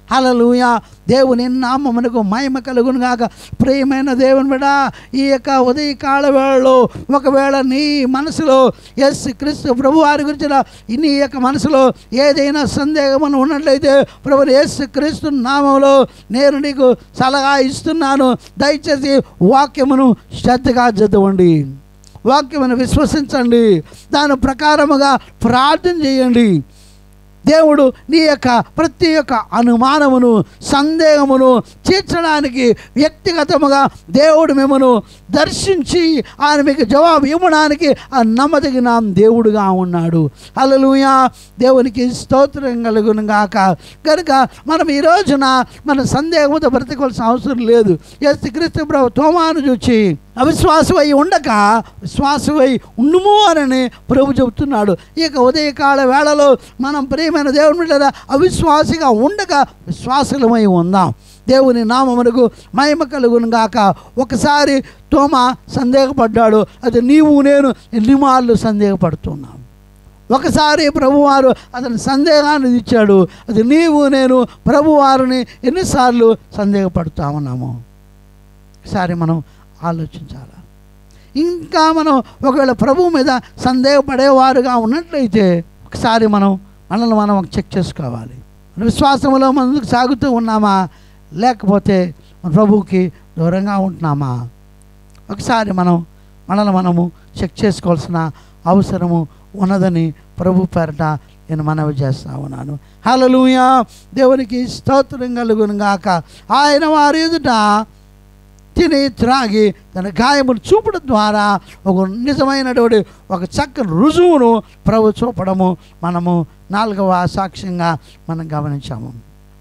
హల్లెలూయా. దేవుని నామమునకు మహిమ కలుగును గాక. ప్రియమైన దేవుని బిడ్డ, ఈ యొక్క ఉదయకాల వేళలో ఒకవేళ నీ మనసులో యేసు క్రీస్తు ప్రభు వారి గురించిన నీ యొక్క మనసులో ఏదైనా సందేహం ఉన్నట్లయితే ప్రభు యేసు క్రీస్తు నామంలో నేను నీకు సలహా ఇస్తున్నాను. దయచేసి వాక్యమును శ్రద్ధగా చదవండి, వాక్యమును విశ్వసించండి, దాని ప్రకారముగా ప్రార్థన చేయండి. దేవుడు నీ యొక్క ప్రతి ఒక్క అనుమానమును సందేహమును తీర్చడానికి వ్యక్తిగతముగా దేవుడు మిమ్మను దర్శించి ఆయన మీకు జవాబు ఇవ్వడానికి ఆ నమ్మదగిన దేవుడుగా ఉన్నాడు. హల్లెలూయా. దేవునికి స్తోత్రం కలుగును గాక. కనుక మనం ఈ రోజున మన సందేహంతో బ్రతకవలసిన అవసరం లేదు. యేసుక్రీస్తు ప్రభు తోమాను చూచి అవిశ్వాసమై ఉండక విశ్వాసమై ఉండుము అని ప్రభు చెబుతున్నాడు. ఇక ఉదయకాల వేళలో మనం ప్రియమైన దేవుని బిడ్డలారా అవిశ్వాసిగా ఉండక విశ్వాసులమై ఉందాం. దేవుని నామమునకు మహిమ కలుగును గాక. ఒకసారి తోమా సందేహపడ్డాడు, అది నీవు నేను ఎన్నిమార్లు సందేహపడుతున్నాం. ఒకసారి ప్రభువారు అతని సందేహాన్ని ఇచ్చాడు, అది నీవు నేను ప్రభువారిని ఎన్నిసార్లు సందేహపడుతూ ఉన్నాము. ఒకసారి మనం ఆలోచించాలి. ఇంకా మనం ఒకవేళ ప్రభు మీద సందేహపడేవారుగా ఉన్నట్లయితే ఒకసారి మనం మనల్ని మనం చెక్ చేసుకోవాలి. మన విశ్వాసంలో ముందుకు సాగుతూ ఉన్నామా, లేకపోతే మన ప్రభువుకి దూరంగా ఉంటున్నామా? ఒకసారి మనం మనల్ని మనము చెక్ చేసుకోవాల్సిన అవసరము ఉన్నదని ప్రభు పేరట నేను మనవి చేస్తా ఉన్నాను. హల్లెలూయా. దేవునికి స్తోత్రం కలుగును గాక. ఆయన వారి ఎదుట తిని త్రాగి తన గాయమును చూపడం ద్వారా ఒక నిజమైనటువంటి ఒక చక్కని రుజువును ప్రభు చూపడము మనము నాలుగవ సాక్ష్యంగా మనం గమనించాము.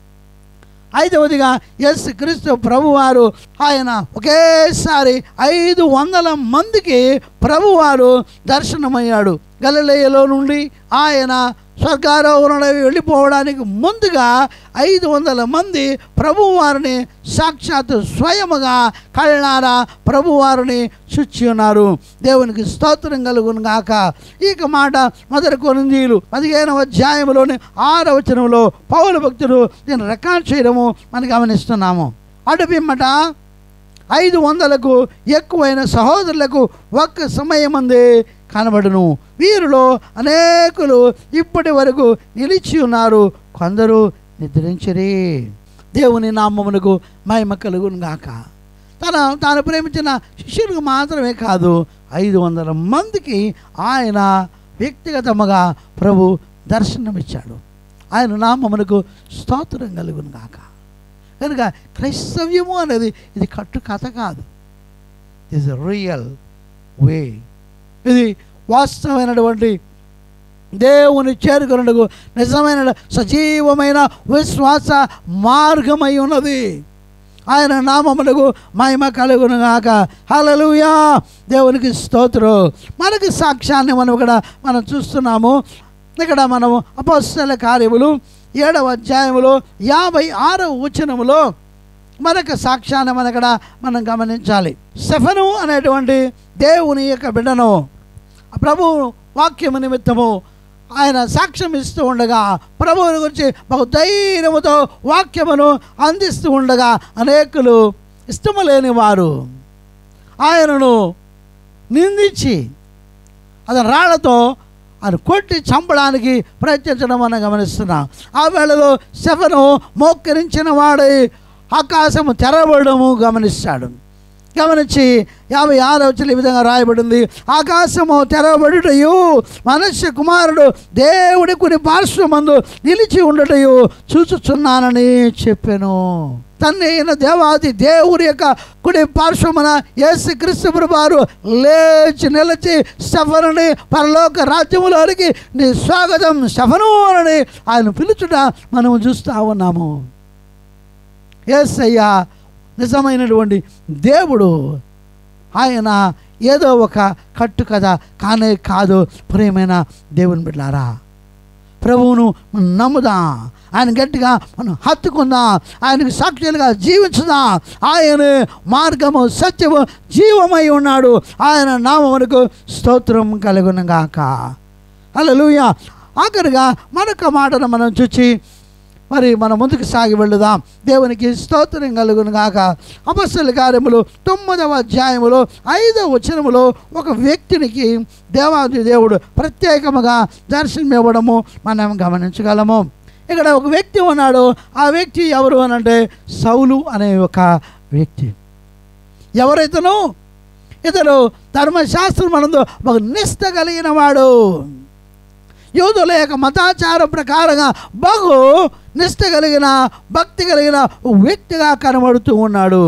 ఐదవదిగా యేసు క్రీస్తు ప్రభువారు ఆయన ఒకేసారి ఐదు వందల మందికి ప్రభువారు దర్శనమయ్యాడు. గలిలయలో నుండి ఆయన స్వర్గారోహణ వెళ్ళిపోవడానికి ముందుగా ఐదు వందల మంది ప్రభువారిని సాక్షాత్ స్వయముగా కళ్ళారా ప్రభువారిని చూచి ఉన్నారు. దేవునికి స్తోత్రం కలుగును గాక. ఇక మాట మొదటి కొరింథీయులు పదిహేనవ అధ్యాయంలోని ఆరవ వచనంలో పౌలు భక్తుడు దీన్ని రికార్డ్ చేయడము మనం గమనిస్తున్నాము. అటు పిమ్మట ఐదు వందలకు ఎక్కువైన సహోదరులకు ఒక్క సమయమందే కనబడును. వీరిలో అనేకులు ఇప్పటి వరకు నిలిచి ఉన్నారు, కొందరు నిద్రించిరి. దేవుని నామమునకు మహిమ కలుగును గాక. తన తాను ప్రేమించిన శిష్యులకు మాత్రమే కాదు, ఐదు వందల మందికి ఆయన వ్యక్తిగతముగా ప్రభు దర్శనమిచ్చాడు. ఆయన నామమునకు స్తోత్రం కలుగును గాక. కనుక క్రైస్తవ్యము అనేది ఇది కట్టు కథ కాదు, ఇట్ ఈస్ రియల్ వే. ఇది వాస్తవమైనటువంటి దేవుని చేరుకున్నకు నిజమైన సజీవమైన విశ్వాస మార్గమై ఉన్నది. ఆయన నామమునకు మహిమ కలుగును గాక. హల్లెలూయా. దేవునికి స్తోత్రం. మనకి సాక్ష్యాన్ని మనం ఇక్కడ మనం చూస్తున్నాము. ఇక్కడ మనము అపొస్తలుల కార్యములు ఏడవ అధ్యాయములో యాభై ఆరవ వచనములో మరొక సాక్ష్యాన్ని మనం ఇక్కడ మనం గమనించాలి. స్టెఫను అనేటువంటి దేవుని యొక్క బిడ్డను ప్రభు వాక్యము నిమిత్తము ఆయన సాక్ష్యం ఇస్తూ ఉండగా, ప్రభువుని గురించి బహు ధైర్యముతో వాక్యమును అందిస్తూ ఉండగా అనేకులు ఇష్టము లేని వారు ఆయనను నిందించి అతని రాళ్లతో ఆయన కొట్టి చంపడానికి ప్రయత్నించడం మనం గమనిస్తున్నాం. ఆ వేళలో స్టెఫను మోకరించిన వాడై ఆకాశము తెరవడము గమనిస్తాడు. గమనించి యాభై ఆరో వచ్చిన ఈ విధంగా రాయబడింది, ఆకాశము తెరవబడుటయు మనుష్య కుమారుడు దేవుడి కుడి పార్శ్వమందు నిలిచి ఉండటయు చూచుచున్నానని చెప్పాను. తండ్రి అయిన దేవాది దేవుడి యొక్క కుడి పార్శ్వమున యేసు క్రీస్తు ప్రభువారు లేచి నిలిచి స్టెఫనుని పరలోక రాజ్యములోనికి నీ స్వాగతం స్టెఫను అని ఆయన పిలుచుట మనము చూస్తూ ఉన్నాము. యేసయ్య నిజమైనటువంటి దేవుడు. ఆయన ఏదో ఒక కట్టు కథ కానే కాదు. ప్రియమైన దేవుని బిడ్డలారా, ప్రభువును మనం నమ్ముదాం, ఆయన గట్టిగా మనం హత్తుకుందాం, ఆయనకు సాక్షులుగా జీవించుదాం. ఆయన మార్గము సత్యము జీవమై ఉన్నాడు. ఆయన నామమునకు స్తోత్రం కలుగును గాక. హల్లెలూయా. ఆఖరిగా మరొక మాటను మనం చూచి మరి మనం ముందుకు సాగి వెళుదాం. దేవునికి స్తోత్రం కలుగును గాక. అపొస్తలుల కార్యములు తొమ్మిదవ అధ్యాయములో ఐదవ వచనములో ఒక వ్యక్తినికి దేవాది దేవుడు ప్రత్యేకముగా దర్శనమివ్వడము మనం గమనించగలము. ఇక్కడ ఒక వ్యక్తి ఉన్నాడు. ఆ వ్యక్తి ఎవరు అని అంటే సౌలు అనే ఒక వ్యక్తి. ఎవరైతేనో ఇతడు ధర్మశాస్త్రం అనందు ఒక నిష్ట కలిగిన వాడు. యూదుల యొక్క మతాచారం ప్రకారంగా బహు నిష్ట కలిగిన భక్తి కలిగిన వ్యక్తిగా కనబడుతూ ఉన్నాడు.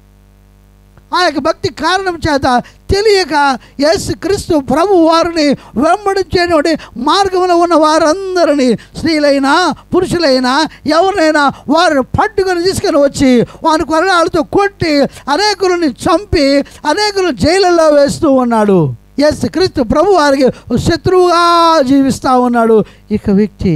ఆ యొక్క భక్తి కారణం చేత తెలియక యేసుక్రీస్తు ప్రభు వారిని వెంబడించేటువంటి మార్గంలో ఉన్న వారందరినీ, స్త్రీలైనా పురుషులైనా ఎవరినైనా వారిని పట్టుకొని తీసుకొని వచ్చి వారి కొరడాలతో కొట్టి అనేకులని చంపి అనేకులను జైళ్ళలో వేస్తూ ఉన్నాడు. యేసుక్రీస్తు ప్రభు వారికి శత్రువుగా జీవిస్తూ ఉన్నాడు ఇక వ్యక్తి.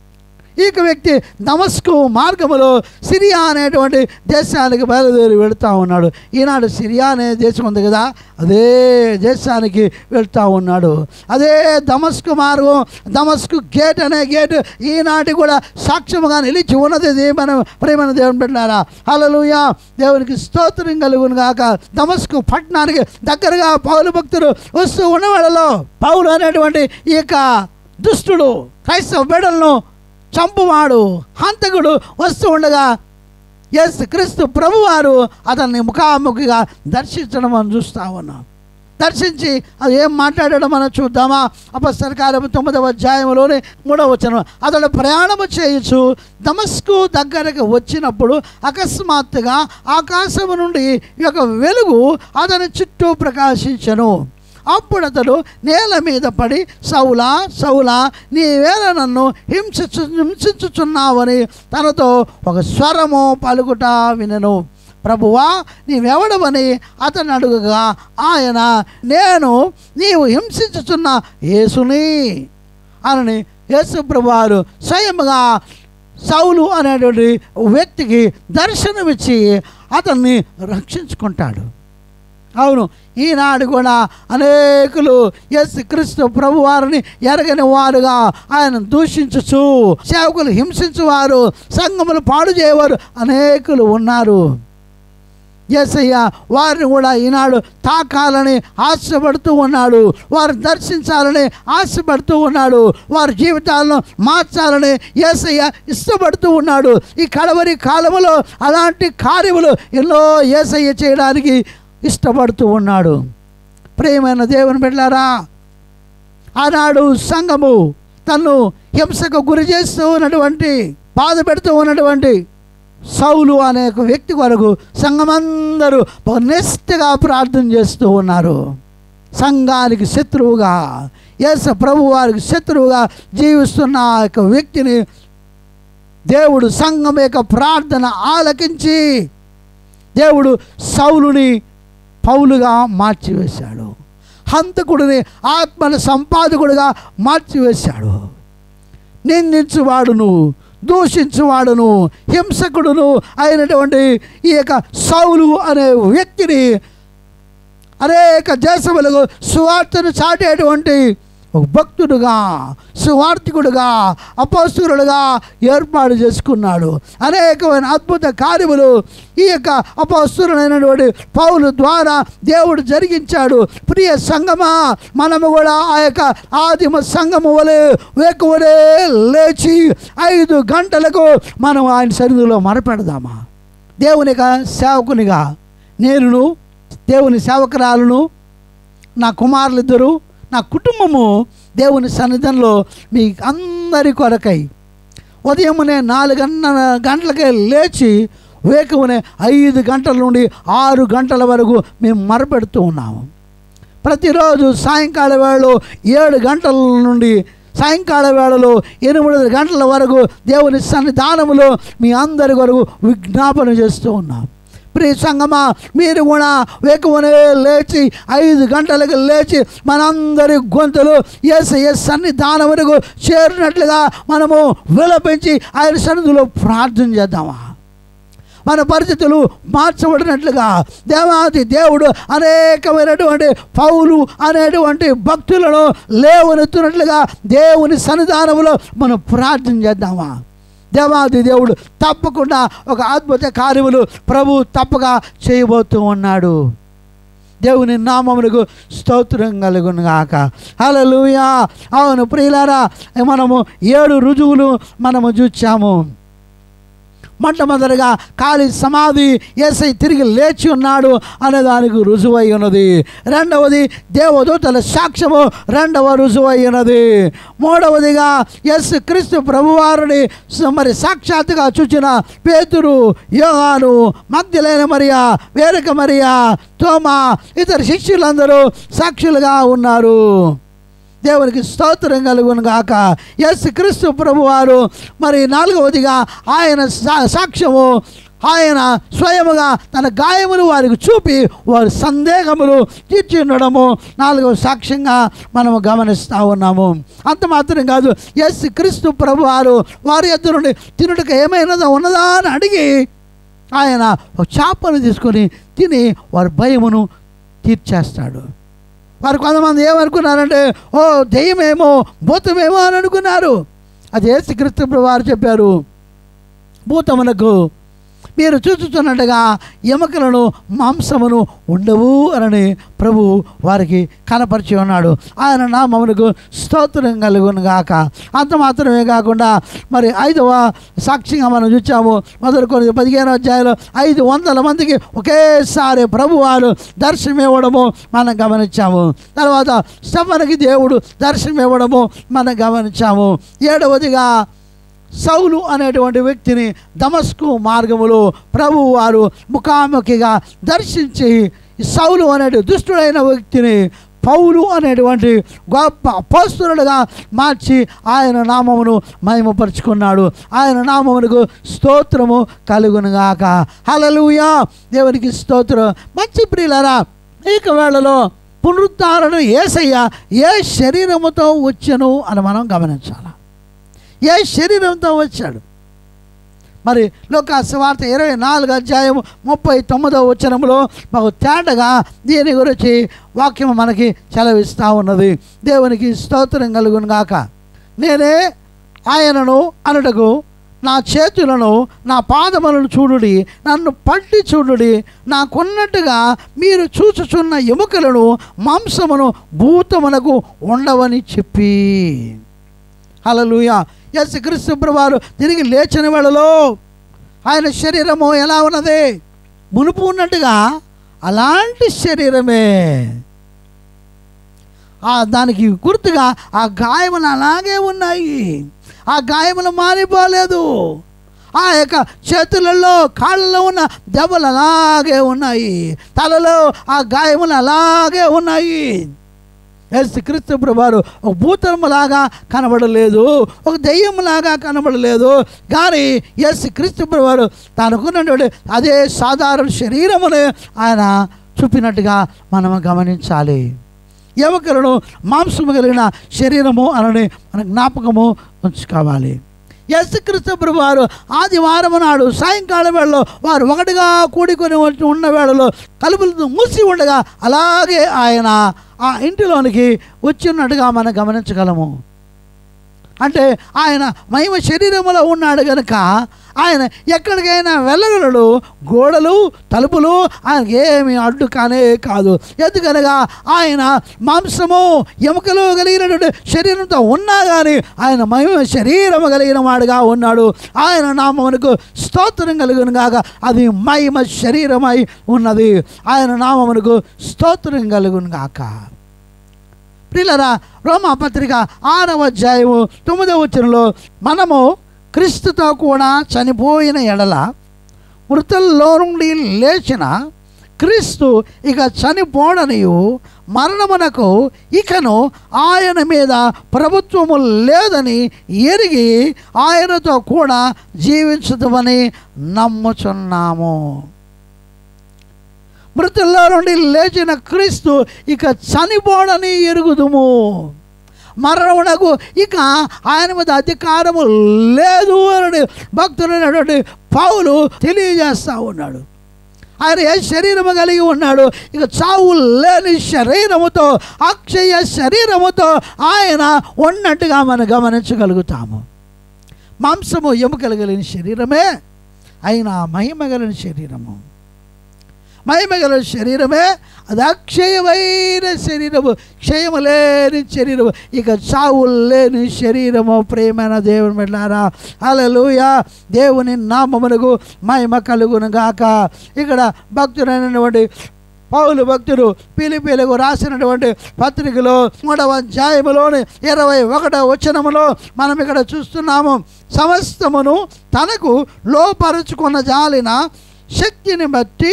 ఇక వ్యక్తి దమస్కు మార్గములో సిరియా అనేటువంటి దేశానికి బయలుదేరి వెళుతూ ఉన్నాడు. ఈనాడు సిరియా అనే దేశం ఉంది కదా, అదే దేశానికి వెళ్తూ ఉన్నాడు. అదే దమస్కు మార్గం, దమస్కు గేట్ అనే గేట్ ఈనాటి కూడా సాక్ష్యముగా నిలిచి ఉన్నది. మనం ప్రేమైన దేవుని బిడ్డలారా, హల్లెలూయా, దేవునికి స్తోత్రం కలుగును గాక. దమస్కు పట్టణానికి దగ్గరగా పౌలు భక్తుడు వస్తూ ఉన్నవాళ్ళలో పౌలు అనేటువంటి ఈ యొక్క దుష్టుడు క్రైస్తవ బిడ్డలను చంపువాడు హంతకుడు వస్తూ ఉండగా యేసుక్రీస్తు ప్రభువారు అతన్ని ముఖాముఖిగా దర్శించడం మనం చూస్తూ ఉన్నాం. దర్శించి అది ఏం మాట్లాడడం మనం చూద్దామా? అపొస్తలుల కార్యము తొమ్మిదవ అధ్యాయంలోని మూడవ వచనం. అతడు ప్రయాణము చేయొచ్చు దమస్కు దగ్గరకు వచ్చినప్పుడు అకస్మాత్తుగా ఆకాశము నుండి ఒక వెలుగు అతని చుట్టూ ప్రకాశించెను. అప్పుడు అతడు నేల మీద పడి, సౌలా సౌలా, నీవేళ నన్ను హింసించు హింసించుచున్నావని తనతో ఒక స్వరము పలుకుట వినెను. ప్రభువా, నీవెవడవని అతను అడుగగా ఆయన, నేను నీవు హింసించుచున్న యేసుని అని యేసు ప్రభువారు స్వయముగా సౌలు అనేటువంటి వ్యక్తికి దర్శనమిచ్చి అతన్ని రక్షించుకుంటాడు. అవును, ఈనాడు కూడా అనేకులు యేసుక్రీస్తు ప్రభు వారిని ఎరగని వారుగా ఆయన దూషించుచు, సేవకులు హింసించువారు, సంఘములు పాడు చేయవారు అనేకులు ఉన్నారు. యేసయ్య వారిని కూడా ఈనాడు తాకాలని ఆశపడుతూ ఉన్నాడు. వారు దర్శించాలని ఆశపడుతూ ఉన్నాడు. వారి జీవితాలను మార్చాలని యేసయ్య ఇష్టపడుతూ ఉన్నాడు. ఈ కడవరి కాలములో అలాంటి కార్యములు ఎన్నో యేసయ్య చేయడానికి ఇష్టపడుతూ ఉన్నాడు. ప్రియమైన దేవుని బిడ్డలారా, ఆనాడు సంఘము తన్ను హింసకు గురి చేస్తూ ఉన్నటువంటి, బాధ పెడుతూ ఉన్నటువంటి సౌలు అనే ఒక వ్యక్తి వరకు సంఘమందరూ నిష్ఠగా ప్రార్థన చేస్తూ ఉన్నారు. సంఘానికి శత్రువుగా, యేసు ప్రభు వారికి శత్రువుగా జీవిస్తున్న ఆ యొక్క వ్యక్తిని దేవుడు సంఘం యొక్క ప్రార్థన ఆలకించి దేవుడు సౌలుని పౌలుగా మార్చివేశాడు. హంతకుడిని ఆత్మల సంపాదకుడిగా మార్చివేశాడు. నిందించువాడును, దూషించువాడును, హింసకుడును అయినటువంటి ఈ యొక్క సౌలు అనే వ్యక్తిని అనేక దేశములకు సువార్తను చాటేటువంటి ఒక భక్తుడుగా, సువార్థికుడుగా, అపోస్తలుడుగా ఏర్పాటు చేసుకున్నాడు. అనేకమైన అద్భుత కార్యములు ఈ యొక్క అపోస్తలుడైనటువంటి పౌలు ద్వారా దేవుడు జరిగించాడు. ప్రియ సంఘమా, మనము కూడా ఆ యొక్క ఆదిమ సంఘము వలె వేకువనే లేచి ఐదు గంటలకు మనం ఆయన సన్నిధిలో మొరపెడదామా? దేవుని యొక్క సేవకునిగా నేనును, దేవుని సేవకురాలను, నా కుమారులిద్దరూ, నా కుటుంబము దేవుని సన్నిధిలో మీ అందరి కొరకై ఉదయమునే నాలుగు గంట గంటలకే లేచి వేకువనే ఐదు గంటల నుండి ఆరు గంటల వరకు మేము మొరపెడుతూ ఉన్నాము. ప్రతిరోజు సాయంకాల వేళలో ఏడు గంటల నుండి సాయంకాల వేళలో ఎనిమిది గంటల వరకు దేవుని సన్నిధానములో మీ అందరి వరకు విజ్ఞాపన చేస్తూ ఉన్నాం. ప్రియ సంగమా, మీరు కూడా వేకువనే లేచి ఐదు గంటలకు లేచి మనందరి గొంతులు యేసయ్య సన్నిధానం వరకు చేరినట్లుగా మనము విలపించి ఆయన సన్నిధిలో ప్రార్థన చేద్దామా? మన పరిస్థితులు మార్చబడినట్లుగా దేవాది దేవుడు అనేకమైనటువంటి పౌలు అనేటువంటి భక్తులను లేవనెత్తున్నట్లుగా దేవుని సన్నిధానంలో మనం ప్రార్థన చేద్దామా? దేవాది దేవుడు తప్పకుండా ఒక అద్భుత కార్యములు ప్రభు తప్పక చేయబోతూ ఉన్నాడు. దేవుని నామమునకు స్తోత్రం కలుగును గాక. హల్లెలూయా. అవును ప్రియులారా, మనము ఏడు రుజువులు మనము చూచాము. మొట్టమొదటిగా ఖాళీ సమాధి యేసయ్య తిరిగి లేచి ఉన్నాడు అనే దానికి రుజువై ఉన్నది. రెండవది దేవదూతల సాక్ష్యము రెండవ రుజువై ఉన్నది. మూడవదిగా యేసు క్రీస్తు ప్రభువారిని మరి సాక్షాత్తుగా చూచిన పేతురు, యోహాను, మగ్దలేనే మరియా, వేరొక మరియా, తోమా, ఇతర శిష్యులందరూ సాక్షులుగా ఉన్నారు. దేవునికి స్తోత్రం కలుగును గాక. యేసు క్రీస్తు ప్రభువారు మరి నాలుగవదిగా ఆయన సాక్ష్యము, ఆయన స్వయముగా తన గాయములు వారికి చూపి వారి సందేహములు తీర్చి ఉండడము నాలుగవ సాక్ష్యంగా మనము గమనిస్తూ ఉన్నాము. అంత మాత్రం కాదు, యేసు క్రీస్తు ప్రభువారు వారి ఎదురు నుండి తినుటకు ఏమైనా ఉన్నదా అని అడిగి ఆయన ఒక చేపను తీసుకొని తిని వారి భయమును తీర్చేస్తాడు. వారు కొంతమంది ఏమనుకున్నారంటే, ఓ దెయ్యమేమో భూతమేమో అని అనుకున్నారు. అది యేసుక్రీస్తు ప్రభువారు చెప్పారు, భూతమునకు మీరు చూచుతున్నట్టుగా ఎముకలను మాంసమును ఉండవు అని ప్రభు వారికి కనపరిచి ఉన్నాడు. ఆయన నామమునకు స్తోత్రం కలుగును గాక. అంత మాత్రమే కాకుండా మరి ఐదవ సాక్ష్యంగా మనం చూచాము. మొదలుకొని పదిహేను అధ్యాయంలో ఐదు వందల మందికి ఒకేసారి ప్రభు వారు దర్శనం ఇవ్వడము మనం గమనించాము. తర్వాత స్టెఫనుకి దేవుడు దర్శనం ఇవ్వడము మనం గమనించాము. ఏడవదిగా సౌలు అనేటువంటి వ్యక్తిని దమస్కు మార్గములో ప్రభు వారు ముఖాముఖిగా దర్శించి సౌలు అనే దుష్టుడైన వ్యక్తిని పౌలు అనేటువంటి గొప్ప అపోస్తలుడుగా మార్చి ఆయన నామమును మహిమపరుచుకున్నాడు. ఆయన నామమునకు స్తోత్రము కలుగునుగాక. హల్లెలూయా. దేవునికి స్తోత్రం. మంచి ప్రియులారా, ఈ వేళలో పునరుద్ధరణ యేసయ్య ఏ శరీరముతో వచ్చెను అని మనం గమనించాలి. ఏ శరీరంతో వచ్చాడు? మరి లోకా సువార్త ఇరవై నాలుగు అధ్యాయం ముప్పై తొమ్మిదవ వచనంలో మాకు తేటగా దీని గురించి వాక్యం మనకి చలవిస్తూ ఉన్నది. దేవునికి స్తోత్రం కలుగును గాక. నేనే ఆయనను అనుటకు నా చేతులను నా పాదములను చూడుడి, నన్ను పట్టి చూడుడి, నాకున్నట్టుగా మీరు చూచుచున్న ఎముకలను మాంసమును భూతమునకు ఉండవని చెప్పి. హల్లెలూయా. యేసు క్రీస్తు ప్రభువారు తిరిగి లేచిన వేళలో ఆయన శరీరము ఎలా ఉన్నది? మునుపు ఉన్నట్టుగా అలాంటి శరీరమే. ఆ దానికి గుర్తుగా ఆ గాయములు అలాగే ఉన్నాయి. ఆ గాయములు మారిపోలేదు. ఆ యొక్క చేతులలో కాళ్ళలో ఉన్న దెబ్బలు అలాగే ఉన్నాయి. తలలో ఆ గాయములు అలాగే ఉన్నాయి. యేసు క్రీస్తు ప్రభువారు ఒక భూతములాగా కనబడలేదు, ఒక దెయ్యంలాగా కనబడలేదు. కానీ యేసు క్రీస్తు ప్రభువారు తనకున్నటువంటి అదే సాధారణ శరీరమును ఆయన చూపినట్టుగా మనం గమనించాలి. ఎముకలను మాంసము కలిగిన శరీరము అని మన జ్ఞాపకము ఉంచుకోవాలి. యేసుక్రీస్తు ప్రభువారు ఆదివారం నాడు సాయంకాలం వేళలో వారు ఒకటిగా కూడుకొని ఉన్న వేళలో తలుపులు మూసి ఉండగా అలాగే ఆయన ఆ ఇంటిలోనికి వచ్చినట్టుగా మనం గమనించగలము. అంటే ఆయన మహిమ శరీరములో ఉన్నాడు కనుక ఆయన ఎక్కడికైనా వెళ్ళగలడు. గోడలు తలుపులు ఆయనకి ఏమి అడ్డు కానే కాదు. ఎందుకనగా ఆయన మాంసము ఎముకలు కలిగినటువంటి శరీరంతో ఉన్నా కానీ ఆయన మహిమ శరీరము కలిగిన వాడుగా ఉన్నాడు. ఆయన నామమునకు స్తోత్రం కలుగును గాక. అది మహిమ శరీరమై ఉన్నది. ఆయన నామమునకు స్తోత్రం కలుగును గాక. ప్రియులారా, రోమా పత్రిక ఆరవ అధ్యాయము తొమ్మిదవ వచనంలో మనము క్రీస్తుతో కూడా చనిపోయిన ఎడల మృతుల్లో నుండి లేచిన క్రీస్తు ఇక చనిపోడనియు మరణమునకు ఇకను ఆయన మీద ప్రభుత్వము లేదని ఎరిగి ఆయనతో కూడా జీవించుదామని నమ్ముచున్నాము. మృతుల్లో నుండి లేచిన క్రీస్తు ఇక చనిపోడని ఎరుగుదుము. మరణమునకు ఇక ఆయన మీద అధికారము లేదు అని భక్తుడైనటువంటి పౌలు తెలియజేస్తూ ఉన్నాడు. ఆయన ఏ శరీరము కలిగి ఉన్నాడు? ఇక చావు లేని శరీరముతో, అక్షయ శరీరముతో ఆయన ఉన్నట్టుగా మనం గమనించగలుగుతాము. మాంసము ఎముకలు కలిగిన శరీరమే అయినా మహిమ కలిగిన శరీరము. మహిమ కలిగిన శరీరమే అది అక్షయమైన శరీరము, క్షయము లేని శరీరము, ఇక చావు లేని శరీరము. ప్రేమైన దేవుని బిడ్డలారా, హల్లెలూయా, దేవుని నామమునకు మహిమ కలుగును గాక. ఇక్కడ భక్తుడైనటువంటి పౌలు భక్తుడు ఫిలిప్పీలకు రాసినటువంటి పత్రికలో మూడవ అధ్యాయములోని ఇరవై ఒకటవ వచనములో మనం ఇక్కడ చూస్తున్నాము. సమస్తమును తనకు లోపరుచుకున్న జాలిన శక్తిని బట్టి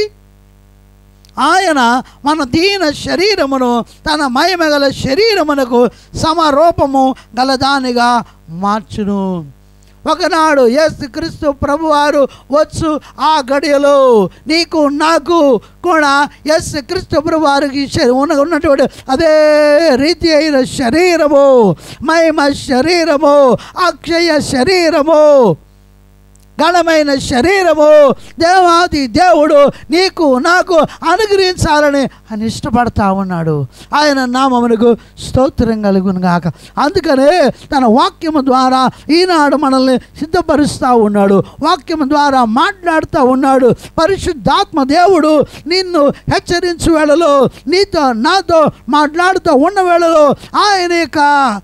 ఆయన మన దీన శరీరమును తన మహిమ గల శరీరమునకు సమరూపము గలదానిగా మార్చును. ఒకనాడు యేసుక్రీస్తు ప్రభువారు వచ్చు ఆ గడియలో నీకు నాకు కూడా యేసుక్రీస్తు ప్రభువారికి ఉన్న ఉన్నటువంటి అదే రీతి అయిన శరీరము, మహిమ శరీరము, అక్షయ శరీరము, ఘనమైన శరీరము దేవాది దేవుడు నీకు నాకు అనుగ్రహించాలని ఆయన ఇష్టపడతా ఉన్నాడు. ఆయన నామమునకు స్తోత్రం కలుగును గాక. అందుకనే తన వాక్యము ద్వారా ఈనాడు మనల్ని సిద్ధపరుస్తూ ఉన్నాడు, వాక్యము ద్వారా మాట్లాడుతూ ఉన్నాడు. పరిశుద్ధాత్మ దేవుడు నిన్ను హెచ్చరించు వేళలో, నీతో నాతో మాట్లాడుతూ ఉన్న వేళలో ఆయన యొక్క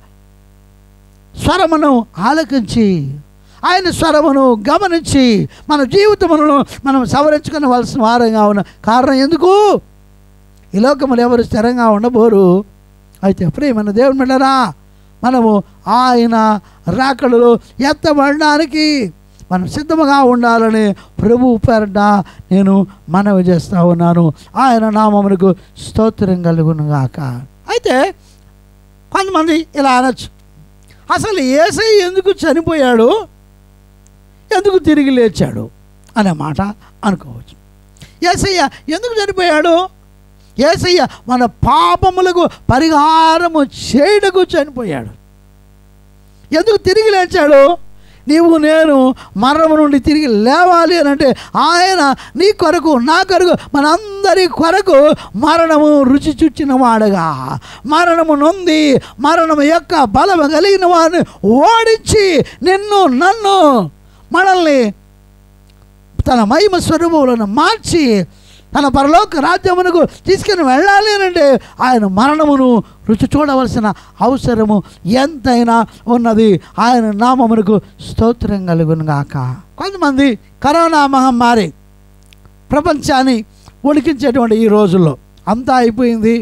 స్వరమును ఆలకించి, ఆయన స్వరమును గమనించి మన జీవితములను మనం సవరించుకునవలసిన వారంగా ఉన్న కారణం ఎందుకు? ఈ లోకములు ఎవరు స్థిరంగా ఉండబోరు. అయితే ప్రియమైన దేవుని బిడ్డలారా, మనము ఆయన రాకడలో ఎత్తబడడానికి మనం సిద్ధముగా ఉండాలని ప్రభు పేరట నేను మనవి చేస్తూ ఉన్నాను. ఆయన నామమునకు స్తోత్రం కలుగును గాక. అయితే కొంతమంది ఇలా అనొచ్చు, అసలు యేసయ్య ఎందుకు చనిపోయాడు, ఎందుకు తిరిగి లేచాడు అనే మాట అనుకోవచ్చు. యేసయ్య ఎందుకు చనిపోయాడు? యేసయ్య మన పాపములకు పరిహారము చేయుటకు చనిపోయాడు. ఎందుకు తిరిగి లేచాడు? నీవు నేను మరణము నుండి తిరిగి లేవాలి అని అంటే ఆయన నీ కొరకు నా కొరకు మనందరి కొరకు మరణము రుచి చూచిన వాడుగా, మరణము నొంది మరణము యొక్క బలము కలిగిన వారిని ఓడించి నిన్ను నన్ను మనల్ని తన మహిమ స్వరూపములను మార్చి తన పరలోక రాజ్యమునకు తీసుకుని వెళ్ళాలి అంటే ఆయన మరణమును రుచి చూడవలసిన అవసరము ఎంతైనా ఉన్నది. ఆయన నామమునకు స్తోత్రం కలుగును గాక. కొంతమంది కరోనా మహమ్మారి ప్రపంచాన్ని ఉడికించేటువంటి ఈ రోజుల్లో అంతా అయిపోయింది,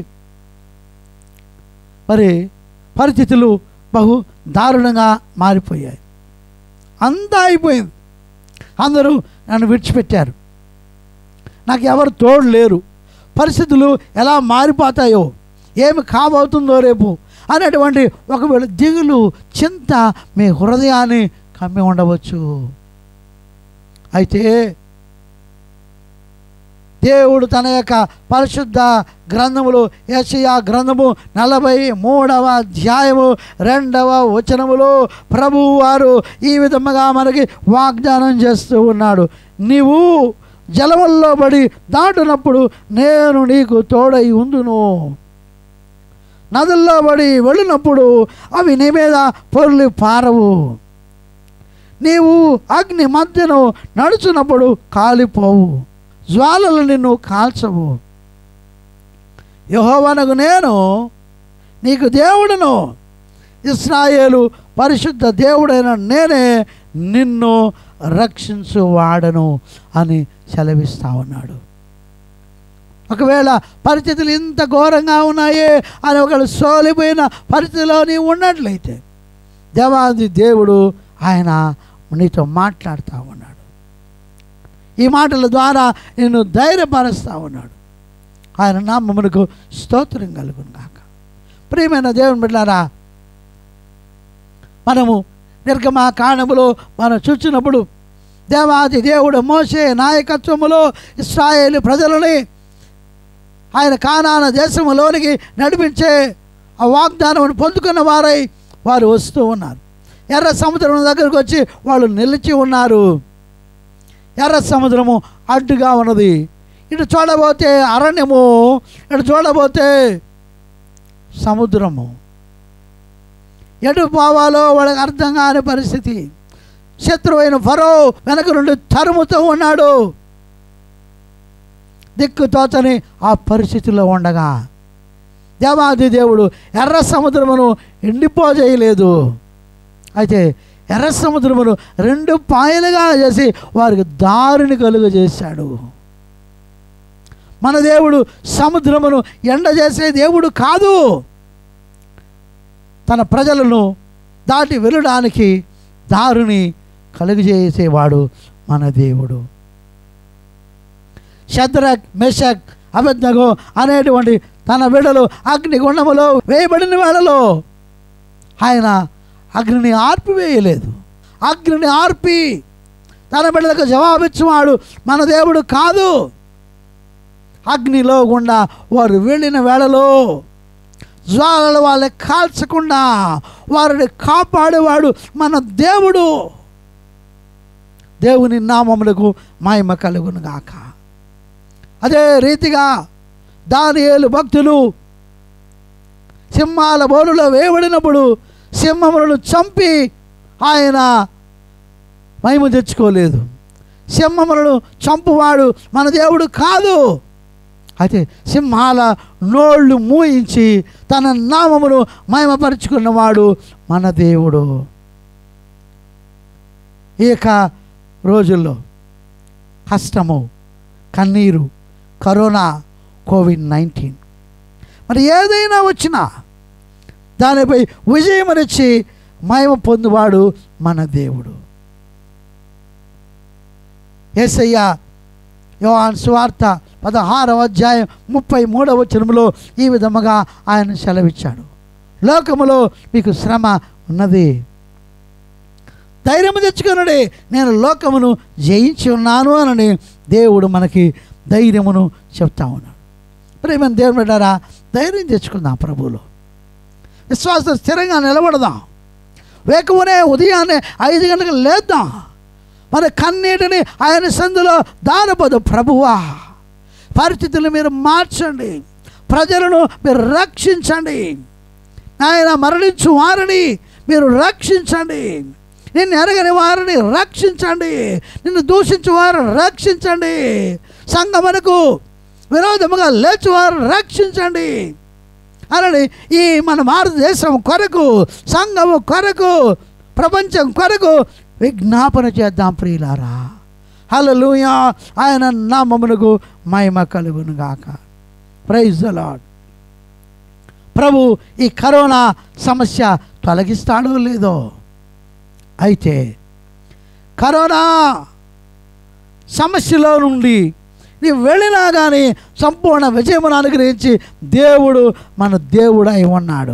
మరి పరిస్థితులు బహు దారుణంగా మారిపోయాయి, అంతా అయిపోయింది, అందరూ నన్ను విడిచిపెట్టారు, నాకు ఎవరు తోడు లేరు, పరిస్థితులు ఎలా మారిపోతాయో, ఏమి కాబోతుందో రేపు అనేటువంటి ఒకవేళ దిగులు చింత మీ హృదయాన్ని కమ్మి ఉండవచ్చు. అయితే దేవుడు తన యొక్క పరిశుద్ధ గ్రంథములు యెషయా గ్రంథము నలభై మూడవ అధ్యాయము రెండవ వచనములో ప్రభువు వారు ఈ విధముగా మనకి వాగ్దానం చేస్తూ ఉన్నాడు. నీవు జలముల్లో పడి దాటునప్పుడు నేను నీకు తోడై ఉందును, నదుల్లో పడి వెళ్ళినప్పుడు అవి నీ మీద పొర్లి పారవు, నీవు అగ్ని మధ్యను నడుచున్నప్పుడు కాలిపోవు, జ్వాలలు నిన్ను కాల్చవు. యెహోవానగు నేను నీకు దేవుడును, ఇశ్రాయేలు పరిశుద్ధ దేవుడైన నేనే నిన్ను రక్షించువాడను అని సెలవిస్తా ఉన్నాడు. ఒకవేళ పరిస్థితులు ఇంత ఘోరంగా ఉన్నాయే అని ఒకళ్ళు సోలిపోయిన పరిస్థితిలో నీవు ఉన్నట్లయితే దేవాది దేవుడు ఆయన నీతో మాట్లాడుతూ ఉన్నాడు. ఈ మాటల ద్వారా నిన్ను ధైర్యపరుస్తూ ఉన్నాడు. ఆయన నామమునకు స్తోత్రం కలుగును గాక. ప్రియమైన దేవుని బిడ్డలారా, మనము నిర్గమకాండములో మనం చూసినప్పుడు దేవాది దేవుడు మోషే నాయకత్వములో ఇశ్రాయేలు ప్రజలని ఆయన కానాన దేశములోనికి నడిపించే ఆ వాగ్దానమును పొందుకున్న వారై వారు వస్తూ ఉన్నారు. ఎర్ర సముద్రం దగ్గరకు వచ్చి వాళ్ళు నిలిచి ఉన్నారు. ఎర్ర సముద్రము అడ్డుగా ఉన్నది. ఇటు చూడబోతే అరణ్యము, ఇటు చూడబోతే సముద్రము. ఎటు పోవాలో వాళ్ళకి అర్థం కాని పరిస్థితి. శత్రువైన ఫరో వెనక నుండి తరుముతూ ఉన్నాడు. దిక్కు తోచని ఆ పరిస్థితిలో ఉండగా దేవాది దేవుడు ఎర్ర సముద్రమును ఎండిపోజేయలేదు. అయితే ఎర్ర సముద్రమును రెండు పాయలుగా చేసి వారికి దారిని కలుగజేశాడు. మన దేవుడు సముద్రమును ఎండ చేసే దేవుడు కాదు. తన ప్రజలను దాటి వెళ్ళడానికి దారిని కలుగజేసేవాడు మన దేవుడు. షద్రక్, మెషక్, అబేద్నెగో అనేటువంటి తన బిడ్డలు అగ్నిగుండములో వేయబడిన వేళలో ఆయన అగ్నిని ఆర్పివేయలేదు. అగ్నిని ఆర్పి తన బిడ్డలకు జవాబిచ్చేవాడు మన దేవుడు కాదు. అగ్నిలో గుండా వారు వెళ్ళిన వేళలో జ్వాలలు వాళ్ళని కాల్చకుండా వారిని కాపాడేవాడు మన దేవుడు. దేవుని నామములకు మహిమ కలుగును గాక. అదే రీతిగా దానియేలు భక్తులు సింహాల బోలులో వేయబడినప్పుడు సింహములను చంపి ఆయన మహిమ తెచ్చుకోలేదు. సింహములను చంపువాడు మన దేవుడు కాదు. అయితే సింహాల నోళ్ళు మూయించి తన నామమును మహిమపరుచుకున్నవాడు మన దేవుడు. ఇక రోజుల్లో కష్టము, కన్నీరు, కరోనా, కోవిడ్ నైన్టీన్ మరి ఏదైనా వచ్చినా దానిపై విజయమనిచ్చి మహిమ పొందువాడు మన దేవుడు. యేసయ్య యోహాను సువార్త పదహారవ అధ్యాయం ముప్పై మూడవ వచనములో ఈ విధముగా ఆయన సెలవిచ్చాడు. లోకములో మీకు శ్రమ ఉన్నది, ధైర్యము తెచ్చుకొనుడి, నేను లోకమును జయించి ఉన్నాను అని దేవుడు మనకి ధైర్యమును చెప్తా ఉన్నాడు. ప్రేమ దేవుని బిడ్డలారా, ధైర్యం తెచ్చుకుందాం. ప్రభువులో విశ్వాసం స్థిరంగా నిలబడదాం. వేకువనే ఉదయాన్నే ఐదు గంటలకు లేద్దాం. మన కన్నీటిని ఆయన సందులో దారబోదు. ప్రభువా, పరిస్థితులు మీరు మార్చండి, ప్రజలను మీరు రక్షించండి, ఆయన మరణించు వారిని మీరు రక్షించండి, నిన్ను ఎరగని వారిని రక్షించండి, నిన్ను దూషించు వారిని రక్షించండి, సంఘమునకు విరోధముగా లేచి వారిని రక్షించండి అని ఈ మన భారతదేశం కొరకు, సంఘము కొరకు, ప్రపంచం కొరకు విజ్ఞాపన చేద్దాం ప్రియులారా. హల్లెలూయా. ఆయన నామమునకు మహిమ కలుగును గాక. Praise the lord. ప్రభు ఈ కరోనా సమస్య తొలగిస్తాడో లేదో, అయితే కరోనా సమస్యలో నుండి నీవు వెళ్ళినా కానీ సంపూర్ణ విజయమును అనుగ్రహించి దేవుడు మన దేవుడు అయి ఉన్నాడు.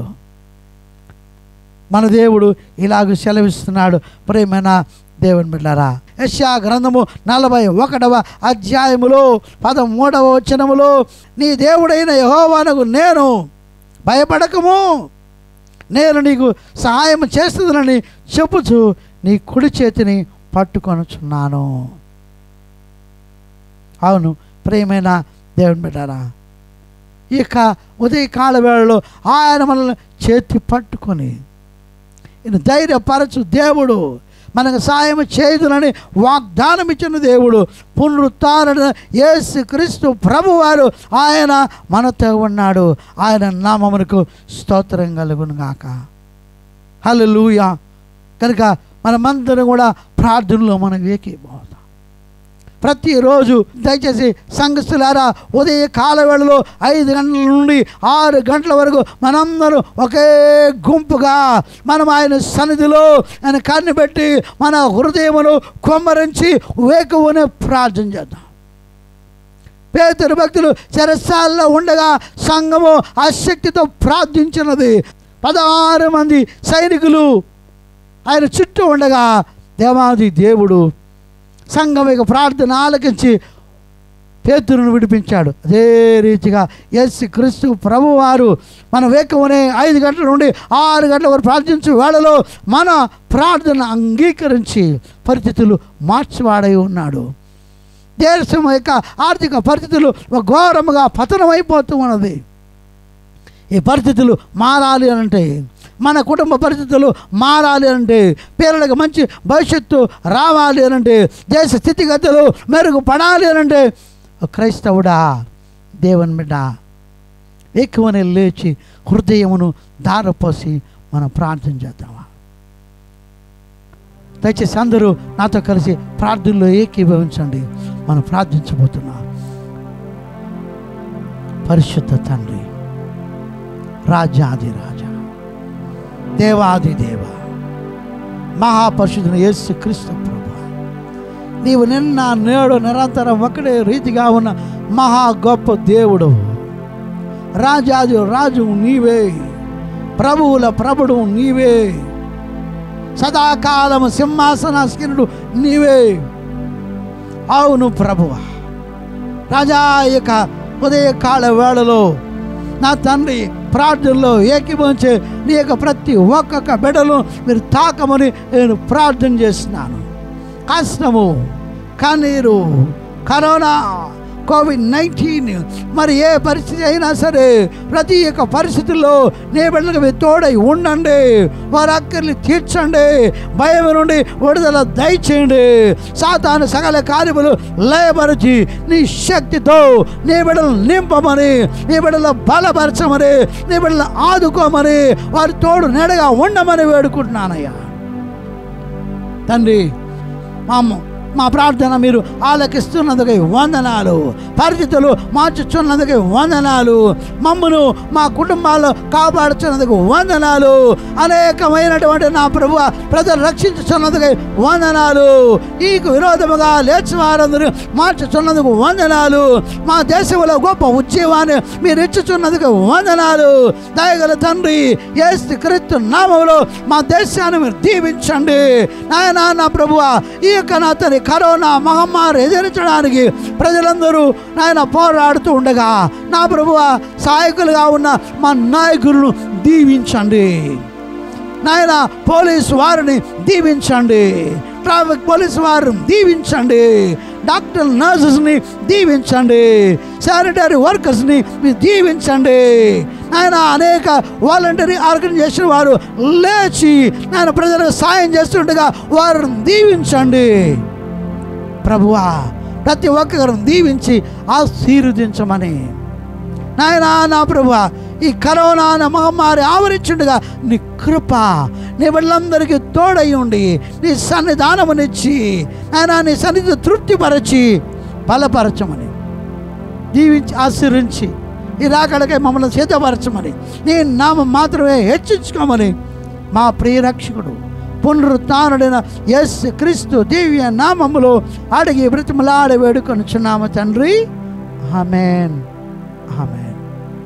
మన దేవుడు ఇలాగ సెలవిస్తున్నాడు. ప్రియమైన దేవుని బిడ్డలారా, యెషయా గ్రంథము నలభై ఒకటవ అధ్యాయములో పదమూడవ వచనములో నీ దేవుడైన యెహోవానకు నేను భయపడకము, నేను నీకు సహాయం చేస్తుందని చెప్పుచు నీ కుడి చేతిని పట్టుకొనుచున్నాను. అవును ప్రియమైన దేవుని బిడ్డలారా, ఇక ఉదయకాల వేళలో ఆయన మనల్ని చేతి పట్టుకొని ఈయన ధైర్యపరచు దేవుడు, మనకు సాయం చేయుదునని వాగ్దానం ఇచ్చిన దేవుడు, పునరుత్థాన యేసు క్రీస్తు ప్రభువారు ఆయన మనతో ఉన్నాడు. ఆయన నామమునకు స్తోత్రం కలుగును గాక. హల్లెలూయా. కనుక మనమందరం కూడా ప్రార్థనలో మనం ఏకీభవిద్దాం. ప్రతిరోజు దయచేసి సంఘస్థులారా, ఉదయ కాల వేళలో ఐదు గంటల నుండి ఆరు గంటల వరకు మనందరం ఒకే గుంపుగా మనం ఆయన సన్నిధిలో ఆయన కన్ను పెట్టి మన హృదయమును కొమ్మరించి వేకువనే ప్రార్థన చేద్దాం. పేతురు భక్తులు చెరసాల్లో ఉండగా సంఘము ఆసక్తితో ప్రార్థించినది. పదహారు మంది సైనికులు ఆయన చుట్టూ ఉండగా దేవాది దేవుడు సంఘం యొక్క ప్రార్థన ఆలకించి పేతురును విడిపించాడు. అదే రీతిగా యేసు క్రీస్తు ప్రభువారు మన వేకువనే ఐదు గంటల నుండి ఆరు గంటల వరకు ప్రార్థించే వేళలో మన ప్రార్థన అంగీకరించి పరిస్థితులు మార్చివాడై ఉన్నాడు. దేశం యొక్క ఆర్థిక పరిస్థితులు ఘోరముగా పతనమైపోతూ ఉన్నది. ఈ పరిస్థితులు మారాలి అంటే మన కుటుంబ పరిస్థితులు మారాలి అంటే, పిల్లలకు మంచి భవిష్యత్తు రావాలి అనంటే, దేశ స్థితిగతులు మెరుగుపడాలి అనంటే, క్రైస్తవుడా, దేవుని బిడ్డ, ఎక్కువనే లేచి హృదయమును దారపోసి మనం ప్రార్థన చేద్దామా? దయచేసి అందరూ నాతో కలిసి ప్రార్థనలో ఏకీభవించండి. మనం ప్రార్థించబోతున్నాం. పరిశుద్ధ తండ్రి, రాజాది రాజా, దేవాది దేవ, మహాపరిశుద్ధుని యేసు క్రీస్తు ప్రభువా, నీవు నిన్న నేడు నిరంతరం ఒకడే రీతిగా ఉన్న మహా గొప్ప దేవుడు. రాజాది రాజు నీవే, ప్రభువుల ప్రభుడు నీవే, సదాకాలము సింహాసనాసీనుడు నీవే. అవును ప్రభువా, రాజా యొక్క ఉదయకాల వేళలో నా తండ్రి ప్రార్థనలో ఏకీభవించే నీ యొక్క ప్రతి ఒక్కొక్క బిడ్డలు మీరు తాకమని నేను ప్రార్థన చేస్తున్నాను. కష్టము, కన్నీరు, కరోనా, కోవిడ్ నైన్టీన్, మరి ఏ పరిస్థితి అయినా సరే ప్రతి ఒక్క పరిస్థితుల్లో నీ బిడ్డలకు మీరు తోడై ఉండండి. వారి అక్కర్ని తీర్చండి. భయం నుండి విడుదల దయచేయండి. సాతాను సకల కార్యములు లయపరిచి నీ శక్తితో నీ బిడ్డలు నింపమని, నీ బిడ్డలు బలపరచమని, నీ బిడ్డలు ఆదుకోమని, వారి తోడు నెడగా ఉండమని వేడుకుంటున్నానయ్యా తండ్రి. మా అమ్మ మా ప్రార్థన మీరు ఆలకిస్తున్నందుకై వందనాలు. పరిస్థితులు మార్చుచున్నందుకై వందనాలు. మమ్మను మా కుటుంబాల్లో కాపాడుచున్నందుకు వందనాలు. అనేకమైనటువంటి నా ప్రభువ ప్రజలు రక్షించుచున్నందుకై వందనాలు. ఈకు విరోధముగా లేచి వారందరూ మార్చుచున్నందుకు వందనాలు. మా దేశంలో గొప్ప ఉద్యమాన్ని మీరు ఇచ్చుచున్నందుకు వందనాలు. దయగల తండ్రి, యేసు క్రీస్తు నామములో మా దేశాన్ని మీరు దీవించండి నాయనా. నా ప్రభువ, ఈ యొక్క నా తండ్రి కరోనా మహమ్మారి ఎదిరించడానికి ప్రజలందరూ నాయన పోరాడుతూ ఉండగా, నా ప్రభువ సహాయకులుగా ఉన్న మా నాయకులను దీవించండి నాయన. పోలీసు వారిని దీవించండి, ట్రాఫిక్ పోలీసు వారిని దీవించండి, డాక్టర్ నర్సెస్ని దీవించండి, శానిటరీ వర్కర్స్ని మీరు దీవించండి నాయన. అనేక వాలంటరీ ఆర్గనైజేషన్ వారు లేచి నాయన ప్రజలకు సాయం చేస్తుండగా వారిని దీవించండి ప్రభువా. ప్రతి ఒక్కరిని దీవించి ఆశీర్వదించమని నాయనా. నా ప్రభువా, ఈ కరోనా మహమ్మారి ఆవరించుండగా నీ కృప నీ బిడ్డలందరికీ తోడై ఉండి నీ సన్నిధానమునిచ్చి నాయనా నీ సన్నిధి తృప్తిపరచి బలపరచమని, దీవించి ఆశీర్వించి ఈ రాకడకై మమ్మల్ని సిద్ధపరచమని, నీ నామం మాత్రమే హెచ్చించుకోమని మా ప్రియ రక్షకుడు పునరుత్థానుడైన యేసు క్రీస్తు దివ్య నామములో అడిగి బ్రతిమలాడి వేడుకొనుచున్నాము తండ్రి. ఆమేన్, ఆమేన్.